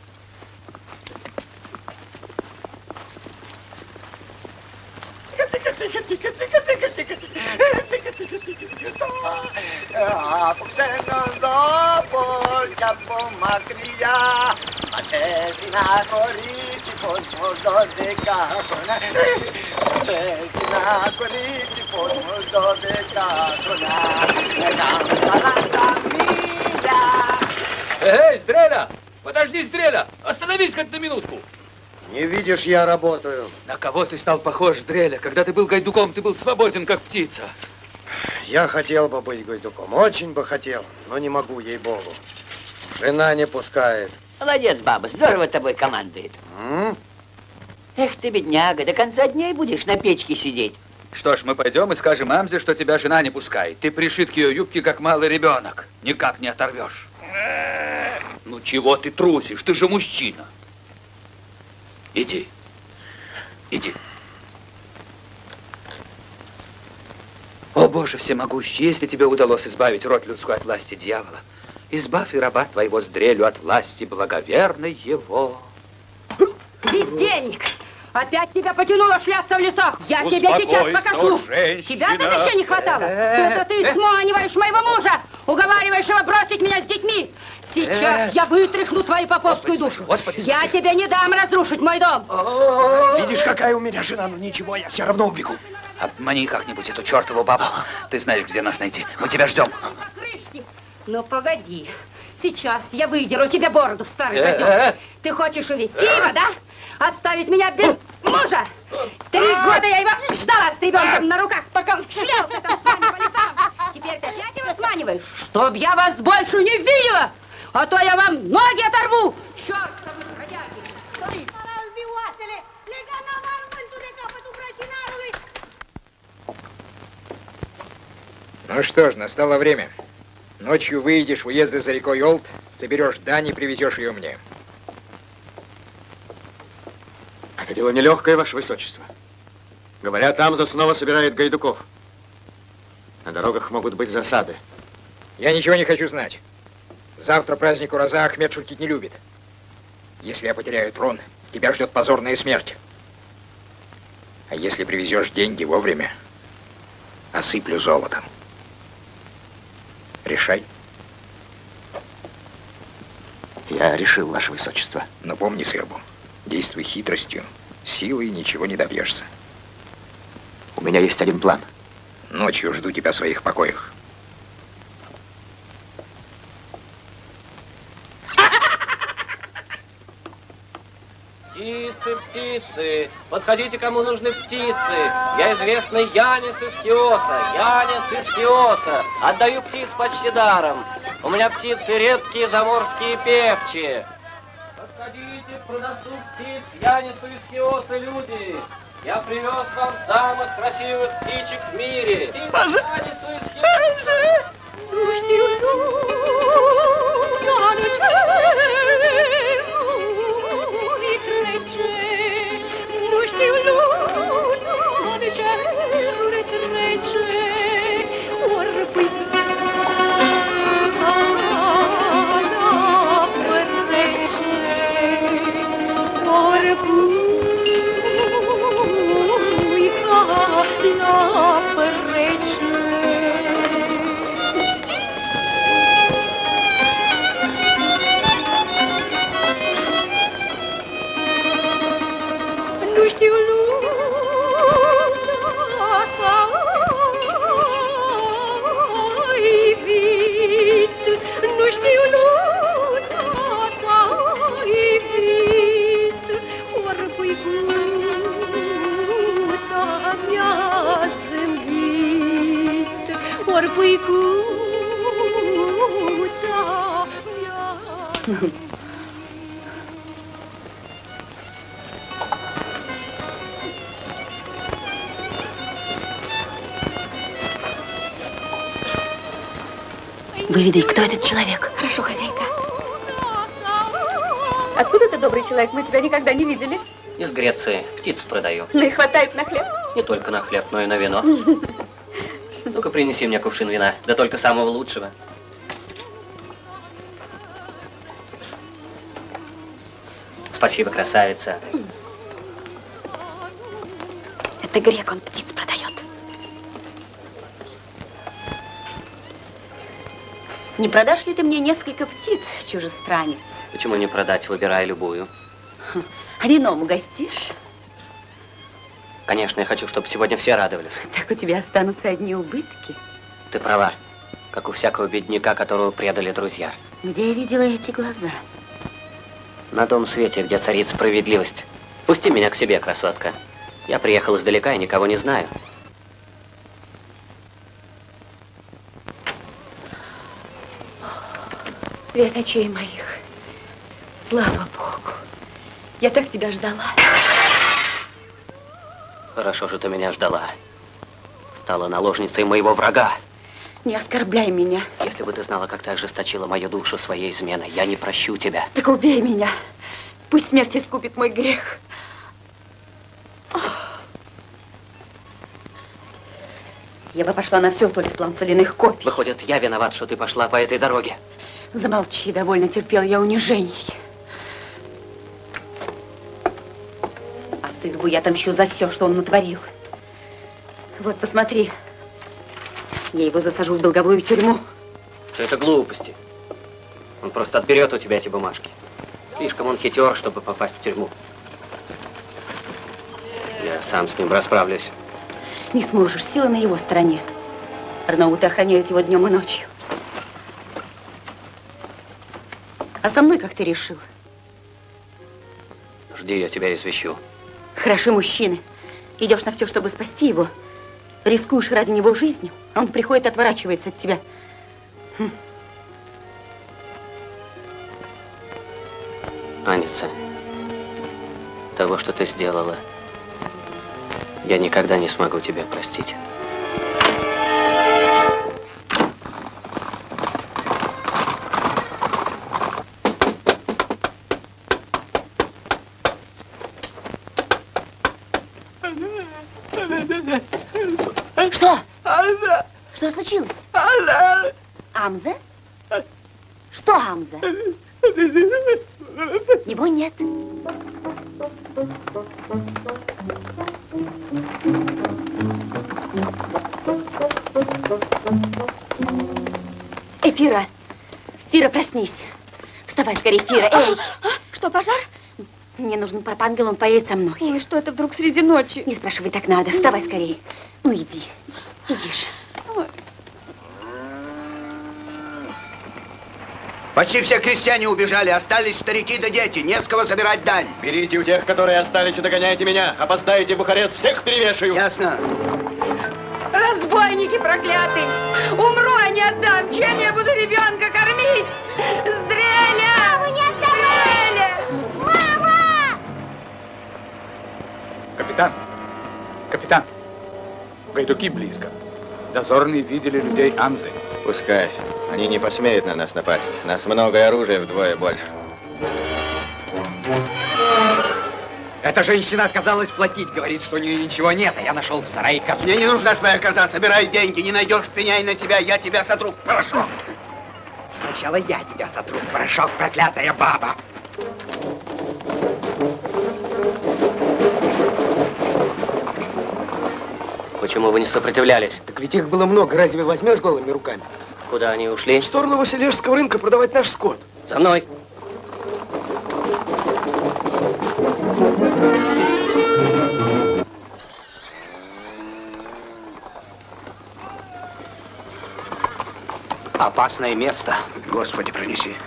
Από ξένον τόπο κι από μακριά μας έδινα κορίτσι φως 12 χρόνια. Μας έδινα κορίτσι φως 12 χρόνια. Έκαμε 40 μίλια. Эй, Стреля! Подожди, Стреля! Остановись хоть на минутку! Не видишь, я работаю. На кого ты стал похож, Стреля? Когда ты был гайдуком, ты был свободен, как птица. Я хотел бы быть гайдуком, очень бы хотел, но не могу, ей-богу. Жена не пускает. Молодец, баба, здорово тобой командует. Эх ты, бедняга, до конца дней будешь на печке сидеть. Что ж, мы пойдем и скажем Амзе, что тебя жена не пускает. Ты пришит к ее юбке, как малый ребенок. Никак не оторвешь. Ну чего ты трусишь? Ты же мужчина. Иди. Иди. О, Боже всемогущий, если тебе удалось избавить род людской от власти дьявола, избавь и раба твоего Здрелю от власти благоверной его. Бездельник! Опять тебя потянуло шляться в лесах. Я тебе сейчас покажу. Тебя тут еще не хватало. Это ты сманиваешь моего мужа, уговариваешь его бросить меня с детьми. Сейчас я вытряхну твою поповскую душу. Я тебе не дам разрушить мой дом. Видишь, какая у меня жена? Ну ничего, я все равно убегу. Обмани как-нибудь эту чертову бабу. Ты знаешь, где нас найти. Мы тебя ждем. Ну, погоди. Сейчас я выдеру тебе бороду, старый козел. Ты хочешь увезти его, да? Оставить меня без мужа? 3 года я его ждала с ребенком на руках, пока он шлялся там с вами по лесам. Теперь ты опять его сманиваешь? Чтоб я вас больше не видела, а то я вам ноги оторву. Чёртовы бродяги! Стой! Ну что ж, настало время. Ночью выйдешь в уезды за рекой Олд, соберешь дань и привезешь ее мне. Это дело нелегкое, Ваше Высочество. Говорят, Амза снова собирает гайдуков. На дорогах могут быть засады. Я ничего не хочу знать. Завтра праздник Ураза, Ахмед шутить не любит. Если я потеряю трон, тебя ждет позорная смерть. А если привезешь деньги вовремя, осыплю золотом. Решай. Я решил, Ваше Высочество. Но помни, Сырбу, действуй хитростью, силой ничего не добьешься. У меня есть один план. Ночью жду тебя в своих покоях. Птицы, птицы, подходите, кому нужны птицы. Я известный Янис из Хиоса, Янис из Хиоса. Отдаю птиц почти даром. У меня птицы редкие, заморские, певчие. Подходите к продавцу птиц Янису из Хиоса, люди. Я привез вам самых красивых птичек в мире. Nu știu lumea s-a ivit, nu știu lumea s-a ivit, ori puicuța mi-a zâmbit, ori puicuța mi-a zâmbit. Выведай, кто этот человек. Хорошо, хозяйка. Откуда ты, добрый человек? Мы тебя никогда не видели. Из Греции. Птиц продаю. Ну и хватает на хлеб. Не только на хлеб, но и на вино. Ну-ка, принеси мне кувшин вина. Да только самого лучшего. Спасибо, красавица. Это грек, он птиц продает. Не продашь ли ты мне несколько птиц, чужестранец? Почему не продать? Выбирай любую. А вином угостишь? Конечно, я хочу, чтобы сегодня все радовались. Так у тебя останутся одни убытки. Ты права. Как у всякого бедняка, которого предали друзья. Где я видела эти глаза? На том свете, где царит справедливость. Пусти меня к себе, красотка. Я приехал издалека и никого не знаю. Свет очей моих. Слава Богу. Я так тебя ждала. Хорошо же ты меня ждала. Стала наложницей моего врага. Не оскорбляй меня. Если бы ты знала, как ты ожесточила мою душу своей изменой, я не прощу тебя. Так убей меня. Пусть смерть искупит мой грех. Я бы пошла на все, только план соляных копий. Выходит, я виноват, что ты пошла по этой дороге. Замолчи, довольно терпела я унижений. А сырву я отомщу за все, что он натворил. Вот, посмотри. Я его засажу в долговую тюрьму. Это глупости. Он просто отберет у тебя эти бумажки. Слишком он хитер, чтобы попасть в тюрьму. Я сам с ним расправлюсь. Не сможешь, сила на его стороне. Арнауты охраняют его днем и ночью. А со мной как ты решил? Жди, я тебя извещу. Хороши мужчины. Идешь на все, чтобы спасти его. Рискуешь ради него жизнью, а он приходит и отворачивается от тебя. Аница, того, что ты сделала, я никогда не смогу тебя простить. Что? Что случилось? Амза? Что Амза? Его нет. Фира! Фира, проснись. Вставай скорее, Фира. Эй! Что, пожар? Мне нужен пропангел, он поедет со мной. Ой, что это вдруг среди ночи? Не спрашивай, так надо. Вставай скорее. Ну, иди. Идишь. Почти все крестьяне убежали, остались старики да дети. Не с кого собирать дань. Берите у тех, которые остались, и догоняйте меня. Опоздаете в Бухарест, всех перевешаю. Ясно. Разбойники проклятые! Умру, а не отдам! Чем я буду ребенка кормить? Здреля! Маму не отдавай! Здреля! Мама! Капитан, Капитан, гайдуки близко. Дозорные видели людей Анзы. Пускай. Они не посмеют на нас напасть. Нас много, и оружия вдвое больше. Эта женщина отказалась платить. Говорит, что у нее ничего нет, а я нашел в сарае козу. Мне не нужна твоя коза. Собирай деньги. Не найдешь, пеняй на себя. Я тебя сотру в порошок. Сначала я тебя сотру в порошок, проклятая баба. Почему вы не сопротивлялись? Так ведь их было много. Разве возьмешь голыми руками? Куда они ушли? В сторону Василежского рынка продавать наш скот. За мной. Опасное место. Господи, пронеси.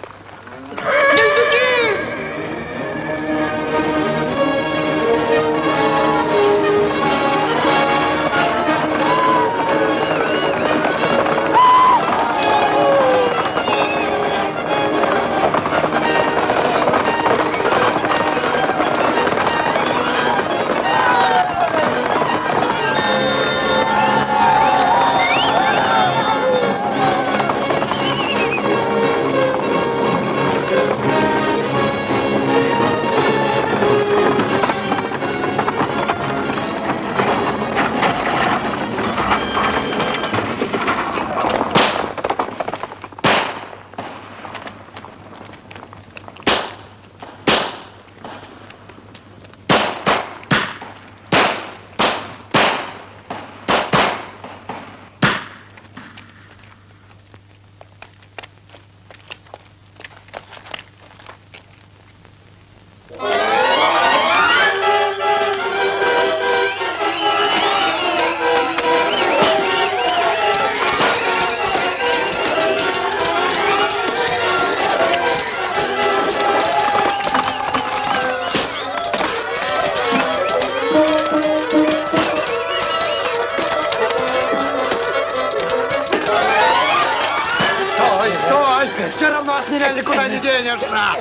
Все равно от меня никуда не денешься.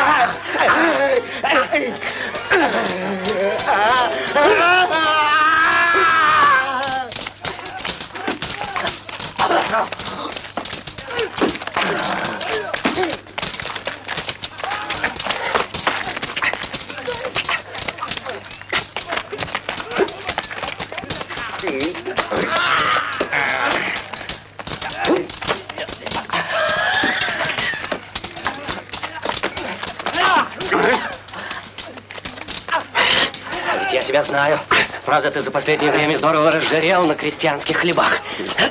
Я тебя знаю. Правда, ты за последнее время здорово разжирел на крестьянских хлебах.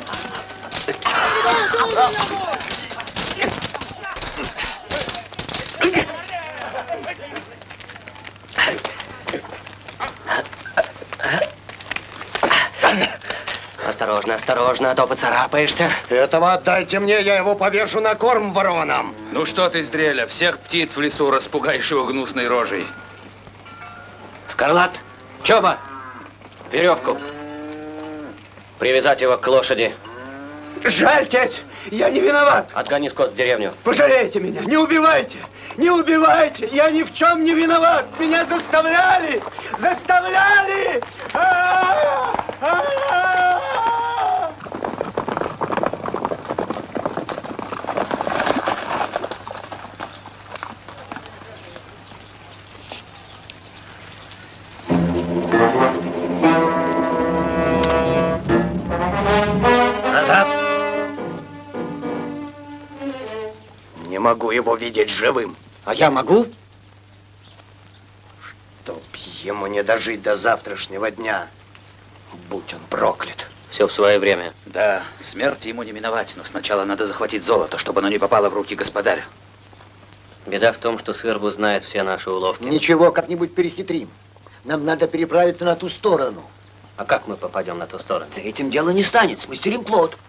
Осторожно, осторожно, а то поцарапаешься. Этого отдайте мне, я его повешу на корм воронам. Ну что ты, Здреля, всех птиц в лесу распугаешь его гнусной рожей. Скарлат, Чоба, веревку. Привязать его к лошади. Жаль, отец, я не виноват. Отгони скот в деревню. Пожалейте меня, не убивайте, не убивайте. Я ни в чем не виноват. Меня заставляли, заставляли. Назад. Не могу его видеть живым. А я могу? Чтоб ему не дожить до завтрашнего дня. Будь он проклят. Все в свое время. Да, смерти ему не миновать, но сначала надо захватить золото, чтобы оно не попало в руки господаря. Беда в том, что Сырбу знает все наши уловки. Ничего, как-нибудь перехитрим. Нам надо переправиться на ту сторону. А как мы попадем на ту сторону? За этим дело не станет. Смастерим плот.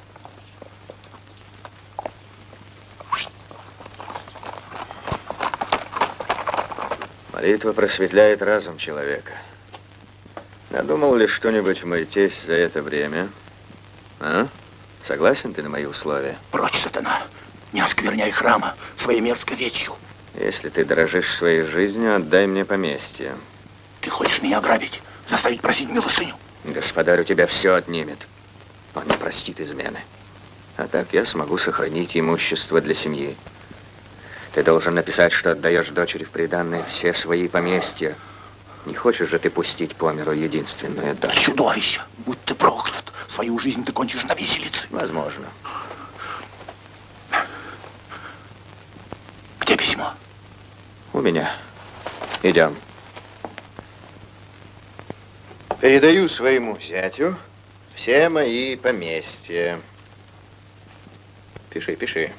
Молитва просветляет разум человека. Надумал ли что-нибудь мой тесть за это время? А? Согласен ты на мои условия? Прочь, сатана. Не оскверняй храма своей мерзкой речью. Если ты дорожишь своей жизнью, отдай мне поместье. Ты хочешь меня ограбить? Заставить просить милостыню? Господарь у тебя все отнимет. Он не простит измены. А так я смогу сохранить имущество для семьи. Ты должен написать, что отдаешь дочери в приданное все свои поместья. Не хочешь же ты пустить по миру единственную дочь? Чудовище! Будь ты проклят! Свою жизнь ты кончишь на виселице. Возможно. Где письмо? У меня. Идем. Передаю своему зятю все мои поместья. Пиши, пиши.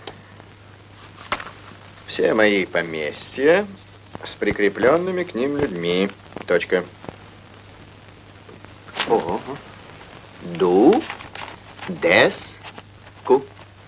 Все мои поместья с прикрепленными к ним людьми. Точка. О. Ду. Дес. Ку.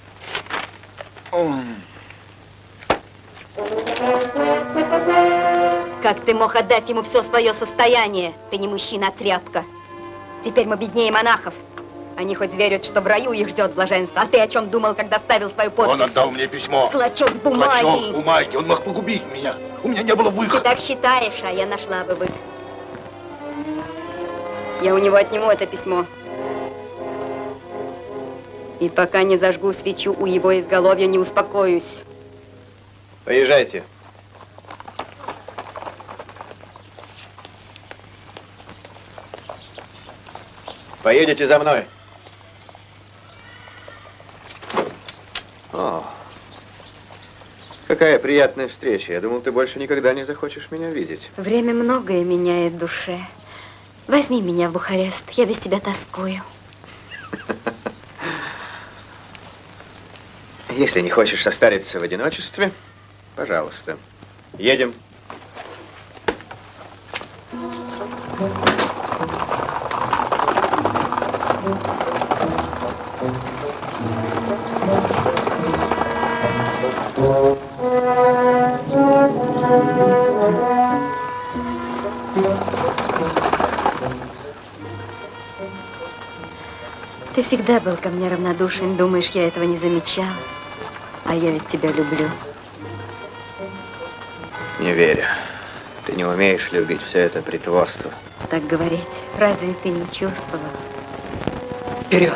Как ты мог отдать ему все свое состояние? Ты не мужчина, а тряпка. Теперь мы беднее монахов. Они хоть верят, что в раю их ждет блаженство. А ты о чем думал, когда ставил свою подпись? Он отдал мне письмо. Клочок бумаги. Клочок бумаги. Он мог погубить меня. У меня не было выхода. Ты так считаешь, а я нашла бы выход. Я у него отниму это письмо. И пока не зажгу свечу у его изголовья, не успокоюсь. Поезжайте. Поедете за мной. О, какая приятная встреча. Я думал, ты больше никогда не захочешь меня видеть. Время многое меняет в душе. Возьми меня в Бухарест, я без тебя тоскую. Если не хочешь состариться в одиночестве, пожалуйста, едем. Ты всегда был ко мне равнодушен. Думаешь, я этого не замечал? А я ведь тебя люблю. Не верю. Ты не умеешь любить все это притворство. Так говорить, разве ты не чувствовал? Вперед!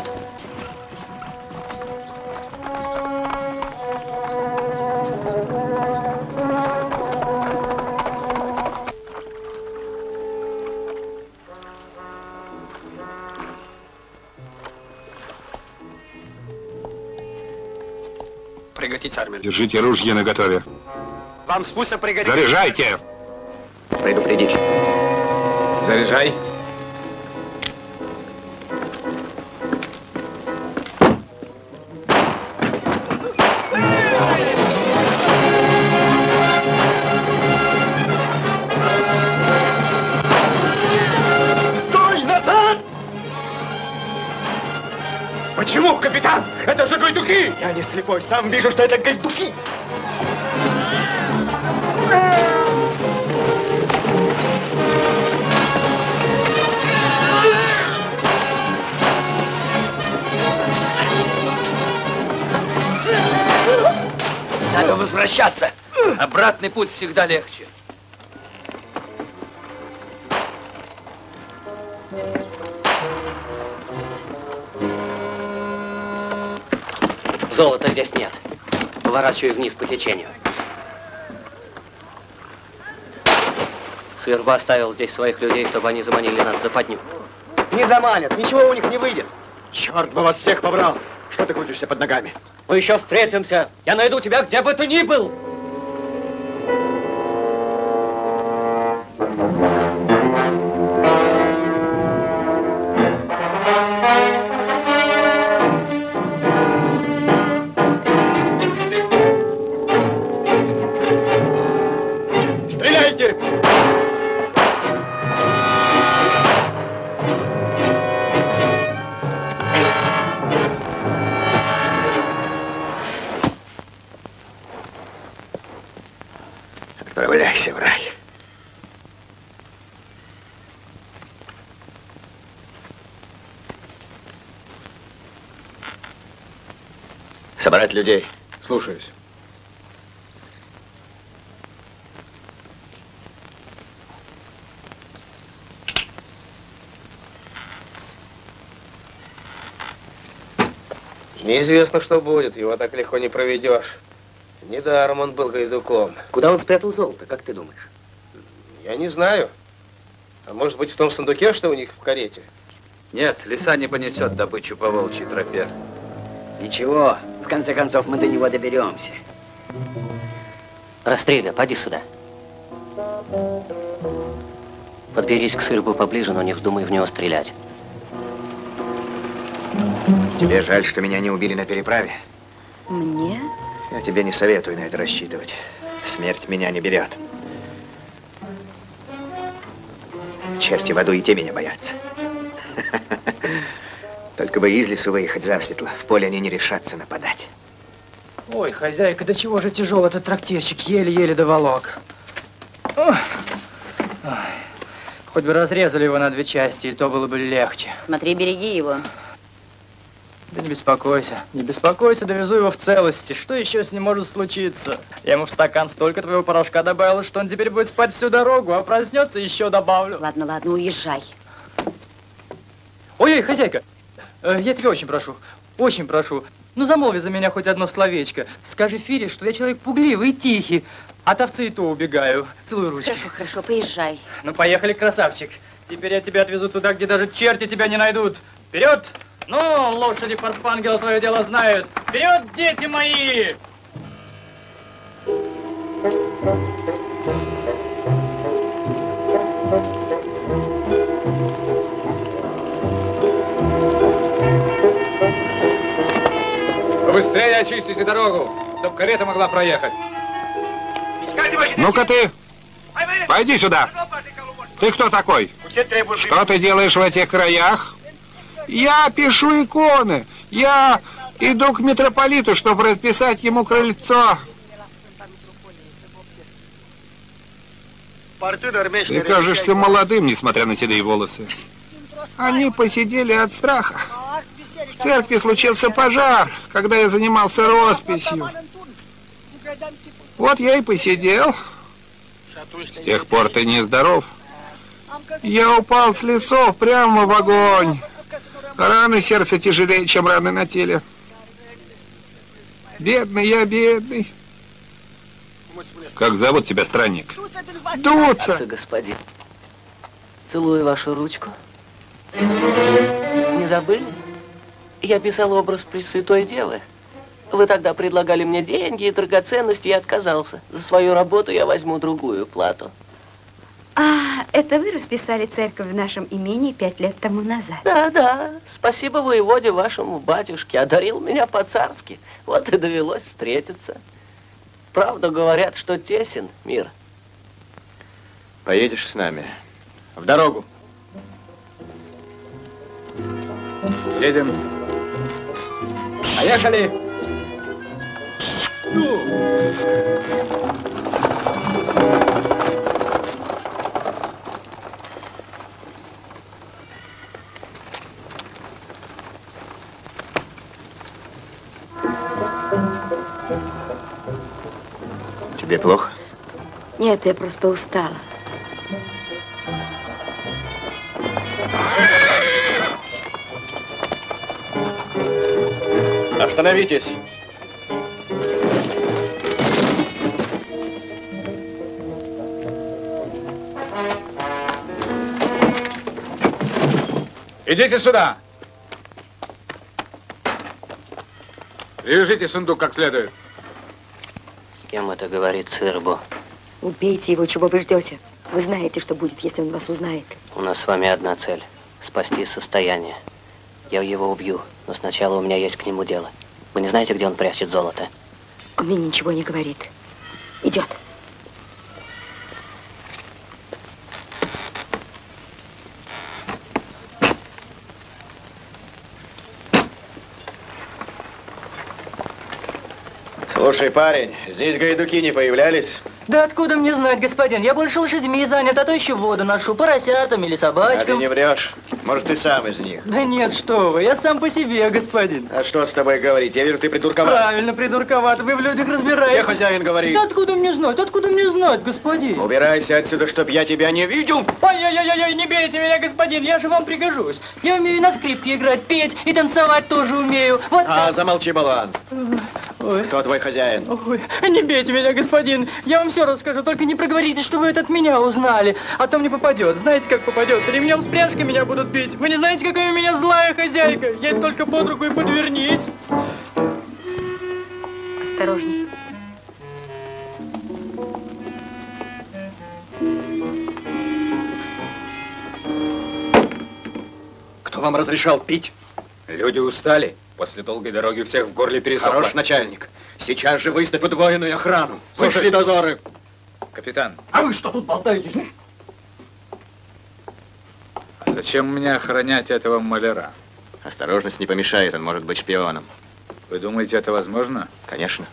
Держите ружья наготове. Вам спуск пригодится. Заряжайте! Предупредить. Заряжай. Стой, назад! Почему, капитан? Это же гайдуки! Я не слепой, сам вижу, что это гайдуки! Надо возвращаться. Обратный путь всегда легче. Золота здесь нет. Поворачивай вниз по течению. Сырба оставил здесь своих людей, чтобы они заманили нас в западню. Не заманят, ничего у них не выйдет. Черт бы вас всех побрал! Что ты крутишься под ногами? Мы еще встретимся. Я найду тебя, где бы ты ни был. Стреляйте! Отправляйся в рай. Собрать людей. Слушаюсь. Неизвестно, что будет. Его так легко не проведешь. Недаром он был гайдуком. Куда он спрятал золото, как ты думаешь? Я не знаю. А может быть, в том сундуке, что у них в карете? Нет, лиса не понесет добычу по волчьей тропе. Ничего, в конце концов, мы до него доберемся. Растрига, поди сюда. Подберись к сырбу поближе, но не вздумай в него стрелять. Тебе жаль, что меня не убили на переправе? Мне? Я тебе не советую на это рассчитывать. Смерть меня не берет. Черти в аду и те меня боятся. Только бы из лесу выехать засветло. В поле они не решатся нападать. Ой, хозяйка, до чего же тяжел этот трактирщик, еле-еле доволок. Ой. Хоть бы разрезали его на 2 части, и то было бы легче. Смотри, береги его. Да не беспокойся, довезу его в целости. Что еще с ним может случиться? Я ему в стакан столько твоего порошка добавила, что он теперь будет спать всю дорогу, а проснется, еще добавлю. Ладно, уезжай. Ой, хозяйка, я тебя очень прошу, ну замолви за меня хоть одно словечко. Скажи Фире, что я человек пугливый и тихий, от овцы и то убегаю. Целую ручки. Хорошо, поезжай. Ну, поехали, красавчик. Теперь я тебя отвезу туда, где даже черти тебя не найдут. Вперед! Ну, лошади Парпангела свое дело знают. Вперед, дети мои! Быстрее очистите дорогу, чтобы карета могла проехать. Ну-ка ты, пойди сюда. Ты кто такой? Что ты делаешь в этих краях? Я пишу иконы. Я иду к митрополиту, чтобы расписать ему крыльцо. Ты кажешься молодым, несмотря на седые волосы. Они посидели от страха. В церкви случился пожар, когда я занимался росписью. Вот я и посидел. С тех пор ты нездоров. Я упал с лесов прямо в огонь. Раны сердца тяжелее, чем раны на теле. Бедный я, бедный. Как зовут тебя, странник? Дуца. Господин, целую вашу ручку. Не забыли? Я писал образ Пресвятой Девы. Вы тогда предлагали мне деньги и драгоценности, я отказался. За свою работу я возьму другую плату. А, это вы расписали церковь в нашем имении 5 лет тому назад? Да. Спасибо воеводе вашему батюшке. Одарил меня по-царски. Вот и довелось встретиться. Правда говорят, что тесен мир. Поедешь с нами? В дорогу. Едем. Поехали. Тебе плохо? Нет, я просто устала. Остановитесь. Идите сюда. Вяжите сундук как следует. С кем это говорит Цирбо? Убейте его, чего вы ждете. Вы знаете, что будет, если он вас узнает. У нас с вами одна цель – спасти состояние. Я его убью, но сначала у меня есть к нему дело. Вы не знаете, где он прячет золото? Он мне ничего не говорит. Идет. Слушай, парень, здесь гайдуки не появлялись? Да откуда мне знать, господин? Я больше лошадьми занят, а то еще воду ношу, поросятам или собачкам. А ты не врешь. Может, ты сам из них? Да нет, что вы, я сам по себе, господин. А что с тобой говорить? Я вижу, ты придурковат. Правильно, придурковат. Вы в людях разбираетесь. Где хозяин говорит? Да откуда мне знать, господин? Убирайся отсюда, чтоб я тебя не видел. Ой-ой-ой, не бейте меня, господин, я же вам пригожусь. Я умею на скрипке играть, петь и танцевать тоже умею. Вот замолчи, болван. Ой. Кто твой хозяин? Ой, не бейте меня, господин. Я вам все расскажу, только не проговорите, что вы это от меня узнали. А то мне попадет. Знаете, как попадет? Ремнем с пряжкой меня будут бить. Вы не знаете, какая у меня злая хозяйка. Ей только под руку и подвернись. Осторожней. Кто вам разрешал пить? Люди устали. После долгой дороги у всех в горле пересохло. Хорош, начальник. Сейчас же выставь удвоенную охрану. Вышли дозоры. Капитан. А вы что тут болтаетесь? А зачем мне охранять этого маляра? Осторожность не помешает, он может быть шпионом. Вы думаете, это возможно? Конечно.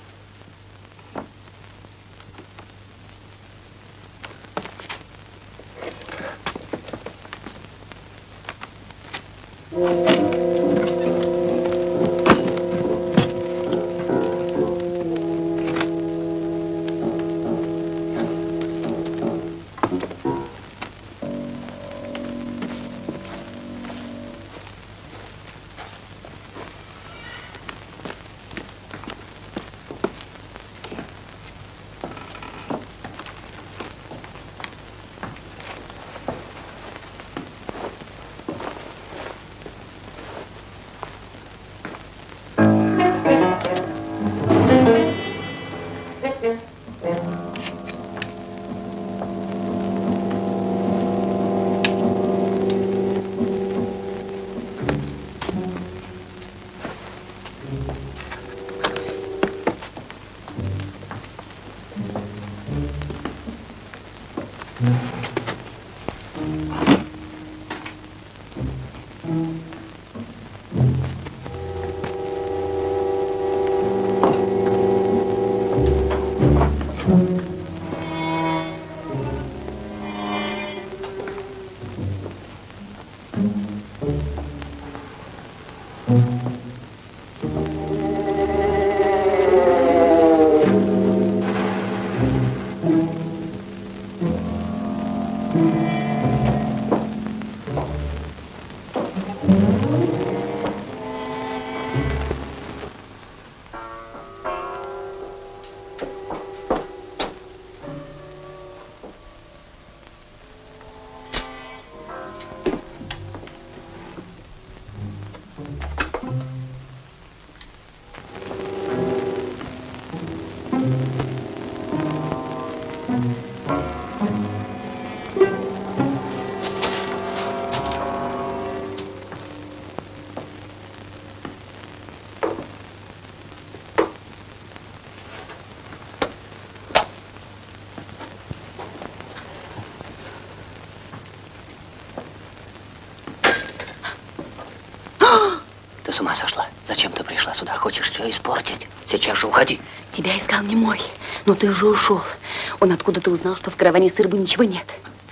Ты с ума сошла? Зачем ты пришла сюда? Хочешь все испортить? Сейчас же уходи. Тебя искал не мой, но ты уже ушел. Он откуда-то узнал, что в караване с рыбой ничего нет.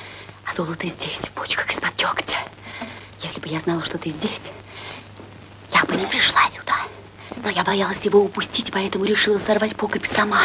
А золото здесь, в бочках из-под дегтя. Если бы я знала, что ты здесь, я бы не пришла сюда. Но я боялась его упустить, поэтому решила сорвать покупь сама.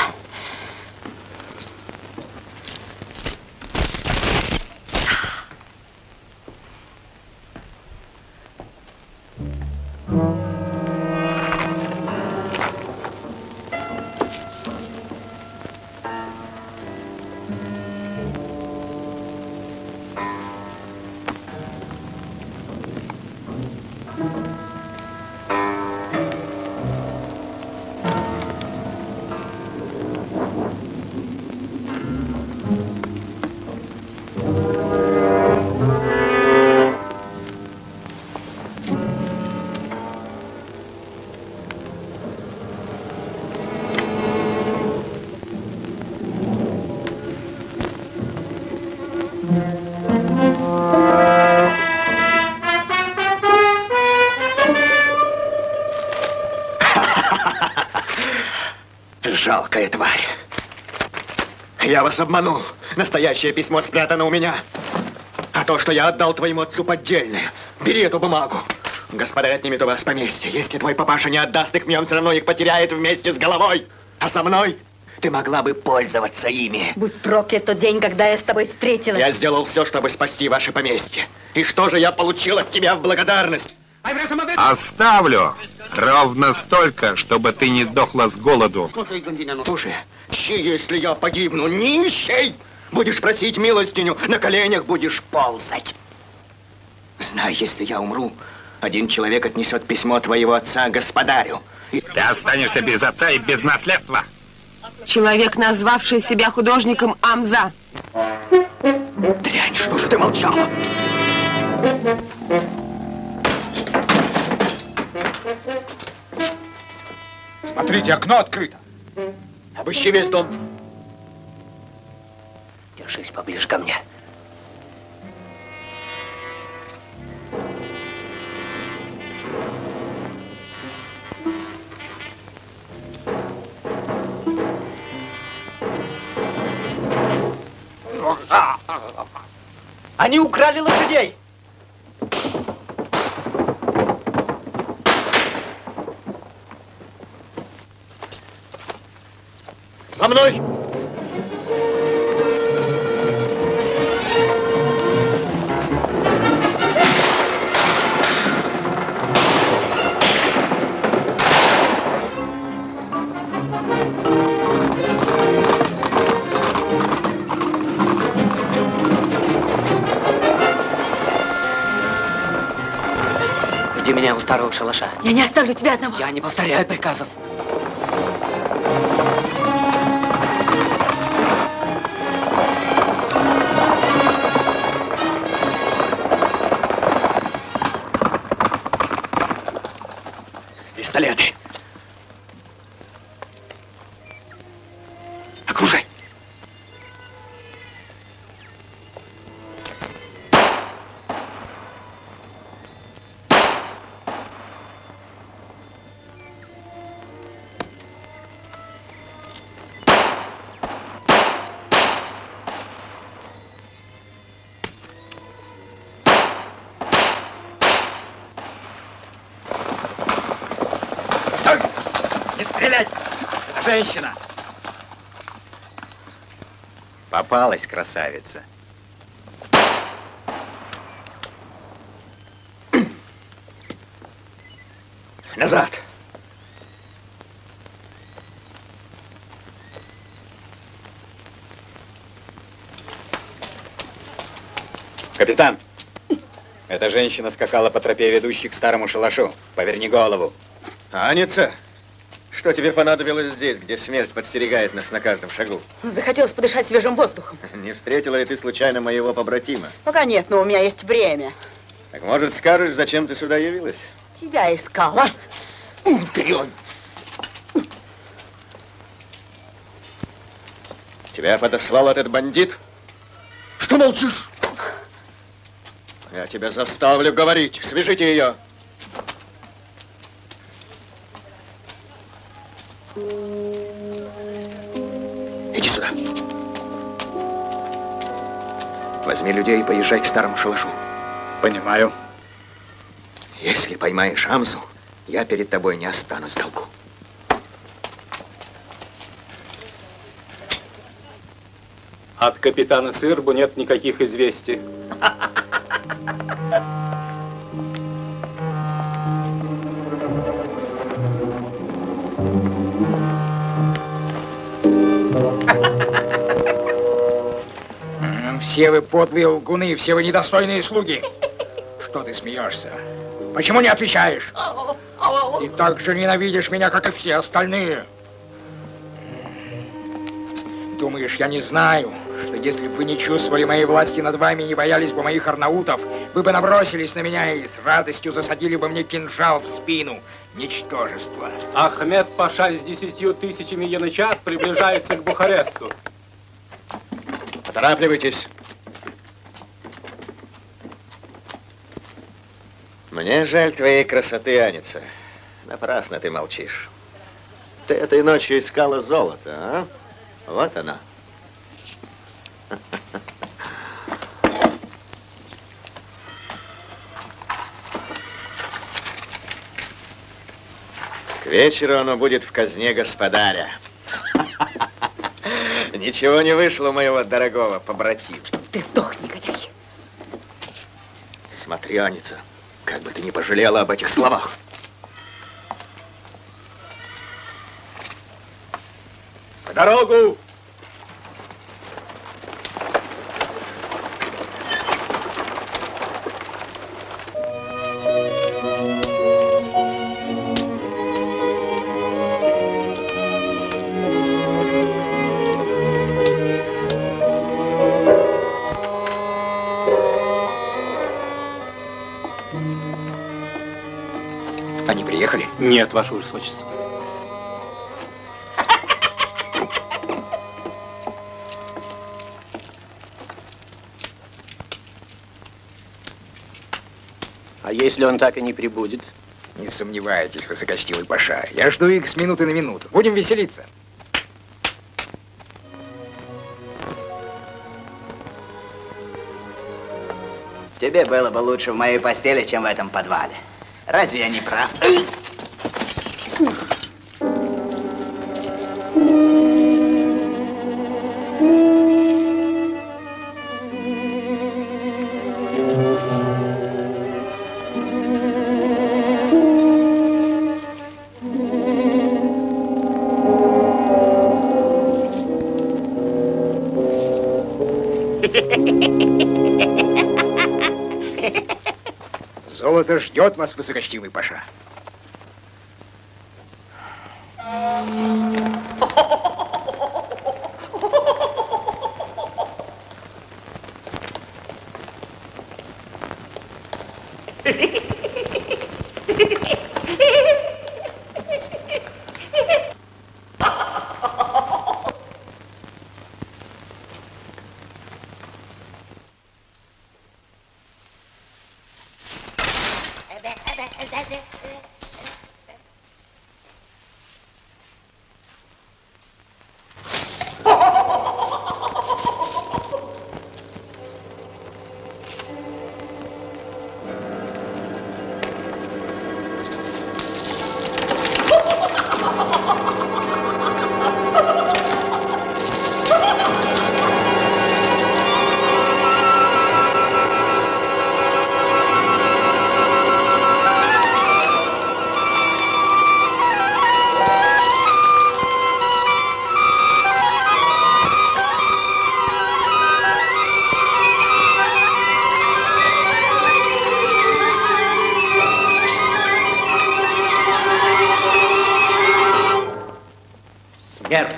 Жалкая тварь. Я вас обманул. Настоящее письмо спрятано у меня. А то, что я отдал твоему отцу, поддельное. Бери эту бумагу. Господарь отнимет у вас поместье. Если твой папаша не отдаст их мне, он все равно их потеряет вместе с головой. А со мной ты могла бы пользоваться ими. Будь проклят тот день, когда я с тобой встретилась. Я сделал все, чтобы спасти ваше поместье. И что же я получил от тебя в благодарность? Оставлю ровно столько, чтобы ты не сдохла с голоду. Слушай, если я погибну, нищей, будешь просить милостиню, на коленях будешь ползать. Знай, если я умру, один человек отнесет письмо твоего отца господарю. Ты останешься без отца и без наследства. Человек, назвавший себя художником Амза. Дрянь, что же ты молчала? Смотрите, окно открыто. Обыщи весь дом. Держись поближе ко мне. Они украли лошадей! За мной! Жди меня у старого шалаша. Я не оставлю тебя одного. Я не повторяю приказов. Пистолеты. Окружай. Стой! Не стрелять! Это женщина! Попалась красавица. Назад! Капитан, эта женщина скакала по тропе, ведущей к старому шалашу. Поверни голову. Аница, что тебе понадобилось здесь, где смерть подстерегает нас на каждом шагу? Захотелось подышать свежим воздухом. Не встретила ли ты случайно моего побратима? Пока нет, но у меня есть время. Так, может, скажешь, зачем ты сюда явилась? Тебя искала. Дрянь! Тебя подослал этот бандит? Что молчишь? Я тебя заставлю говорить. Свяжите ее. Иди сюда. Возьми людей и поезжай к старому шалашу. Понимаю. Если поймаешь Амзу, я перед тобой не останусь в долгу. От капитана Сырбу нет никаких известий. Все вы подлые лгуны, все вы недостойные слуги. Что ты смеешься? Почему не отвечаешь? Ты так же ненавидишь меня, как и все остальные. Думаешь, я не знаю, что если бы вы не чувствовали моей власти над вами, не боялись бы моих арнаутов, вы бы набросились на меня и с радостью засадили бы мне кинжал в спину. Ничтожество. Ахмед Паша с 10 000 янычар приближается к Бухаресту. Поторапливайтесь. Мне жаль твоей красоты, Аница. Напрасно ты молчишь. Ты этой ночью искала золото, а? Вот она. К вечеру оно будет в казне господаря. Ничего не вышло у моего дорогого побратима. Ты сдох, негодяй. Смотри, Аница, как бы ты не пожалела об этих словах. По дорогу! Они приехали? Нет, ваше высочество. А если он так и не прибудет? Не сомневайтесь, высокочтивый паша. Я жду их с минуты на минуту. Будем веселиться. Тебе было бы лучше в моей постели, чем в этом подвале. Разве я не прав? Золото ждет вас, высокочтивый паша. Смерть.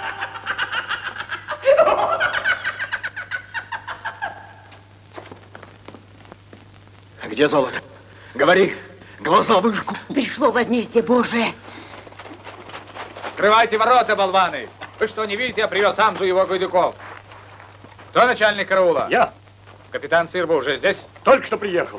Где золото? Говори, глаза выжгу. Пришло возмездие Божие. Открывайте ворота, болваны! Вы что, не видите, я привез Амзу и его гайдуков. Кто начальник караула? Я. Капитан Сырба уже здесь? Только что приехал.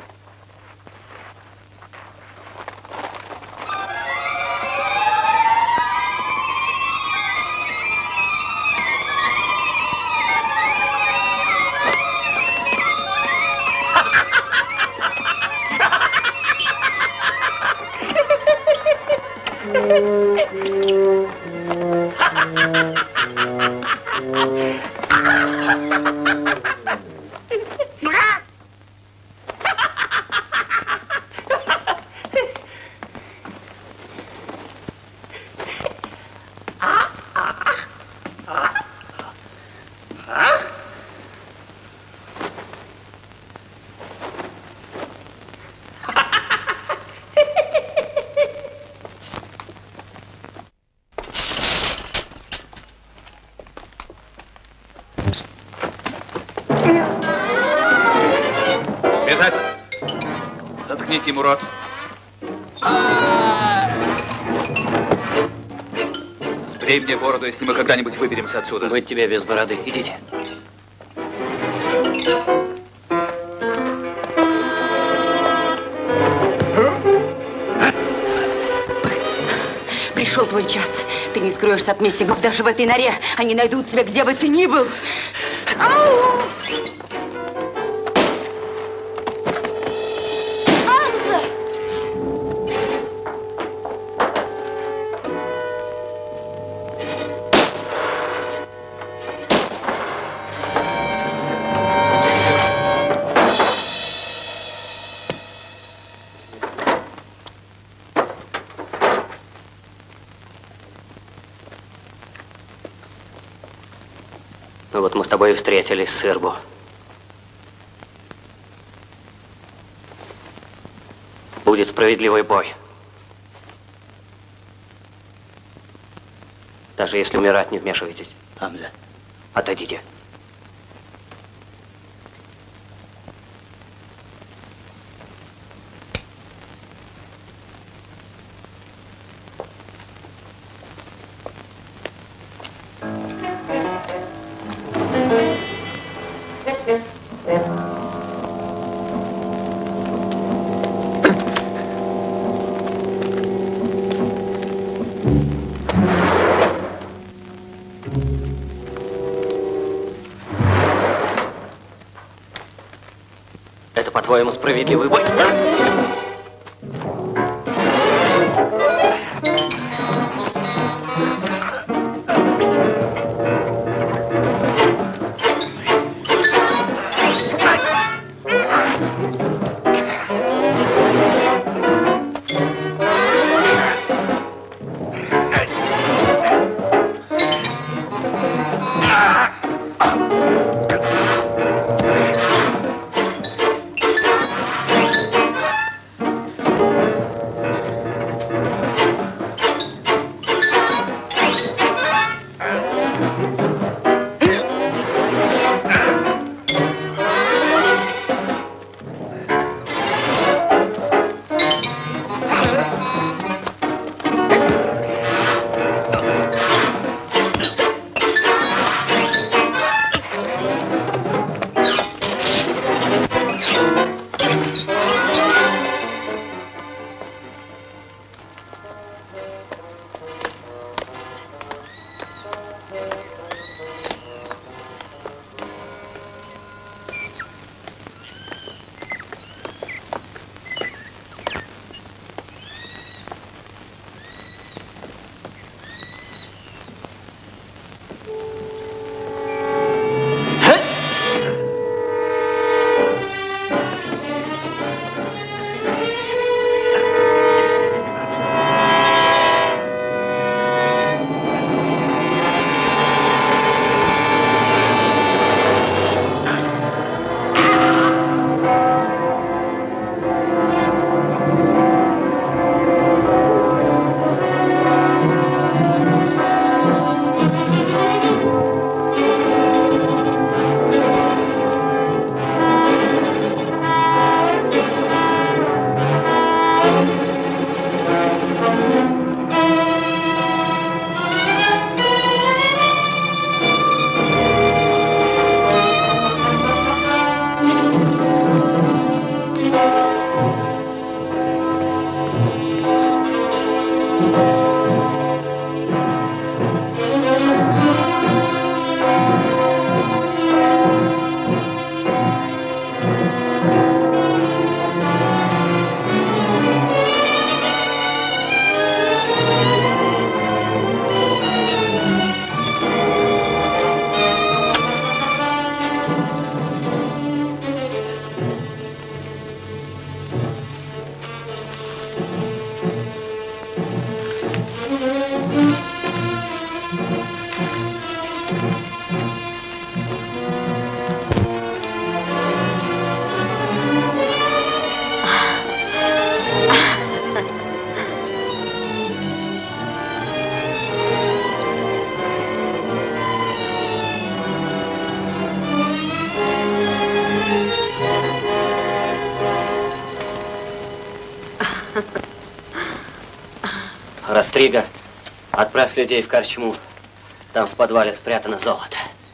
Связать. Заткните ему рот. Сбрей мне бороду, если мы когда-нибудь выберемся отсюда. Быть тебе без бороды. Идите. Пришел твой час. Ты не скроешься от мести даже в этой норе. Они найдут тебя, где бы ты ни был. Ау! Ну вот мы с тобой и встретились, Сырбу. Будет справедливый бой. Даже если умирать, не вмешивайтесь. Амза. Отойдите. Это, по-твоему, справедливый бой? Растрига, отправь людей в корчму. Там в подвале спрятано золото.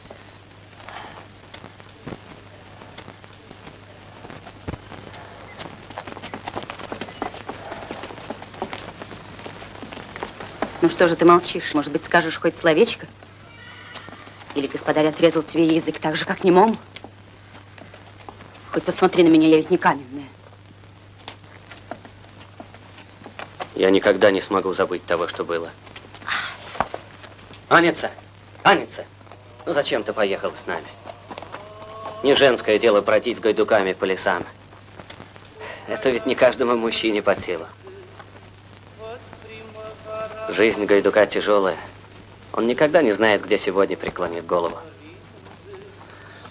Ну что же ты молчишь? Может быть, скажешь хоть словечко? Или господарь отрезал тебе язык так же, как немому? Хоть посмотри на меня, я ведь не каменная. Я никогда не смогу забыть того, что было. Аница, Аница, ну зачем ты поехала с нами? Не женское дело бродить с гайдуками по лесам. Это ведь не каждому мужчине под силу. Жизнь гайдука тяжелая. Он никогда не знает, где сегодня преклонит голову.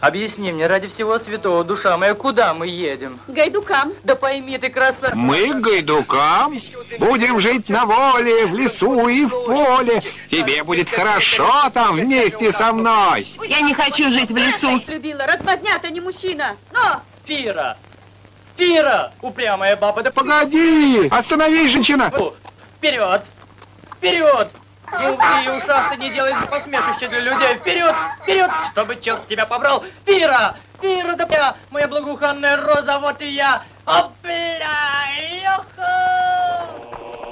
Объясни мне, ради всего святого, душа моя, куда мы едем? К гайдукам. Да пойми ты, красавица. Мы к гайдукам будем жить на воле, в лесу и в поле. Тебе будет хорошо там вместе со мной. Я не хочу жить в лесу. Любила, размазня, ты не мужчина. Но! Фира! Фира! Упрямая баба, да... Погоди! Остановись, женщина! Вперед! Вперед! Не убей, ушастый, не делай посмешище для людей. Вперед! Вперед! Чтобы черт тебя побрал! Фира! Фира, да бля! Моя благоуханная роза, вот и я! Опля! Йохо!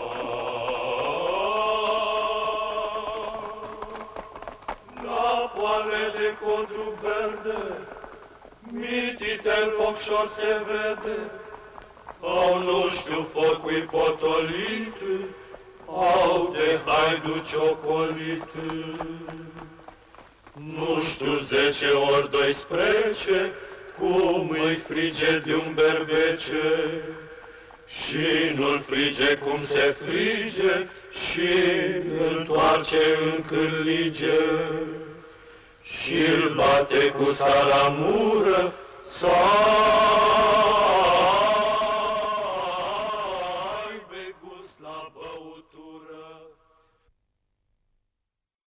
Napoale de codru verde, mititel focșor se vede, au nu știu focui potolite, au de haidu ciocolite. Nu știu 10 ori 12, cum îi frige de-un berbece, și nu-l frige cum se frige, și îl toarce în cârlige, și îl bate cu saramură,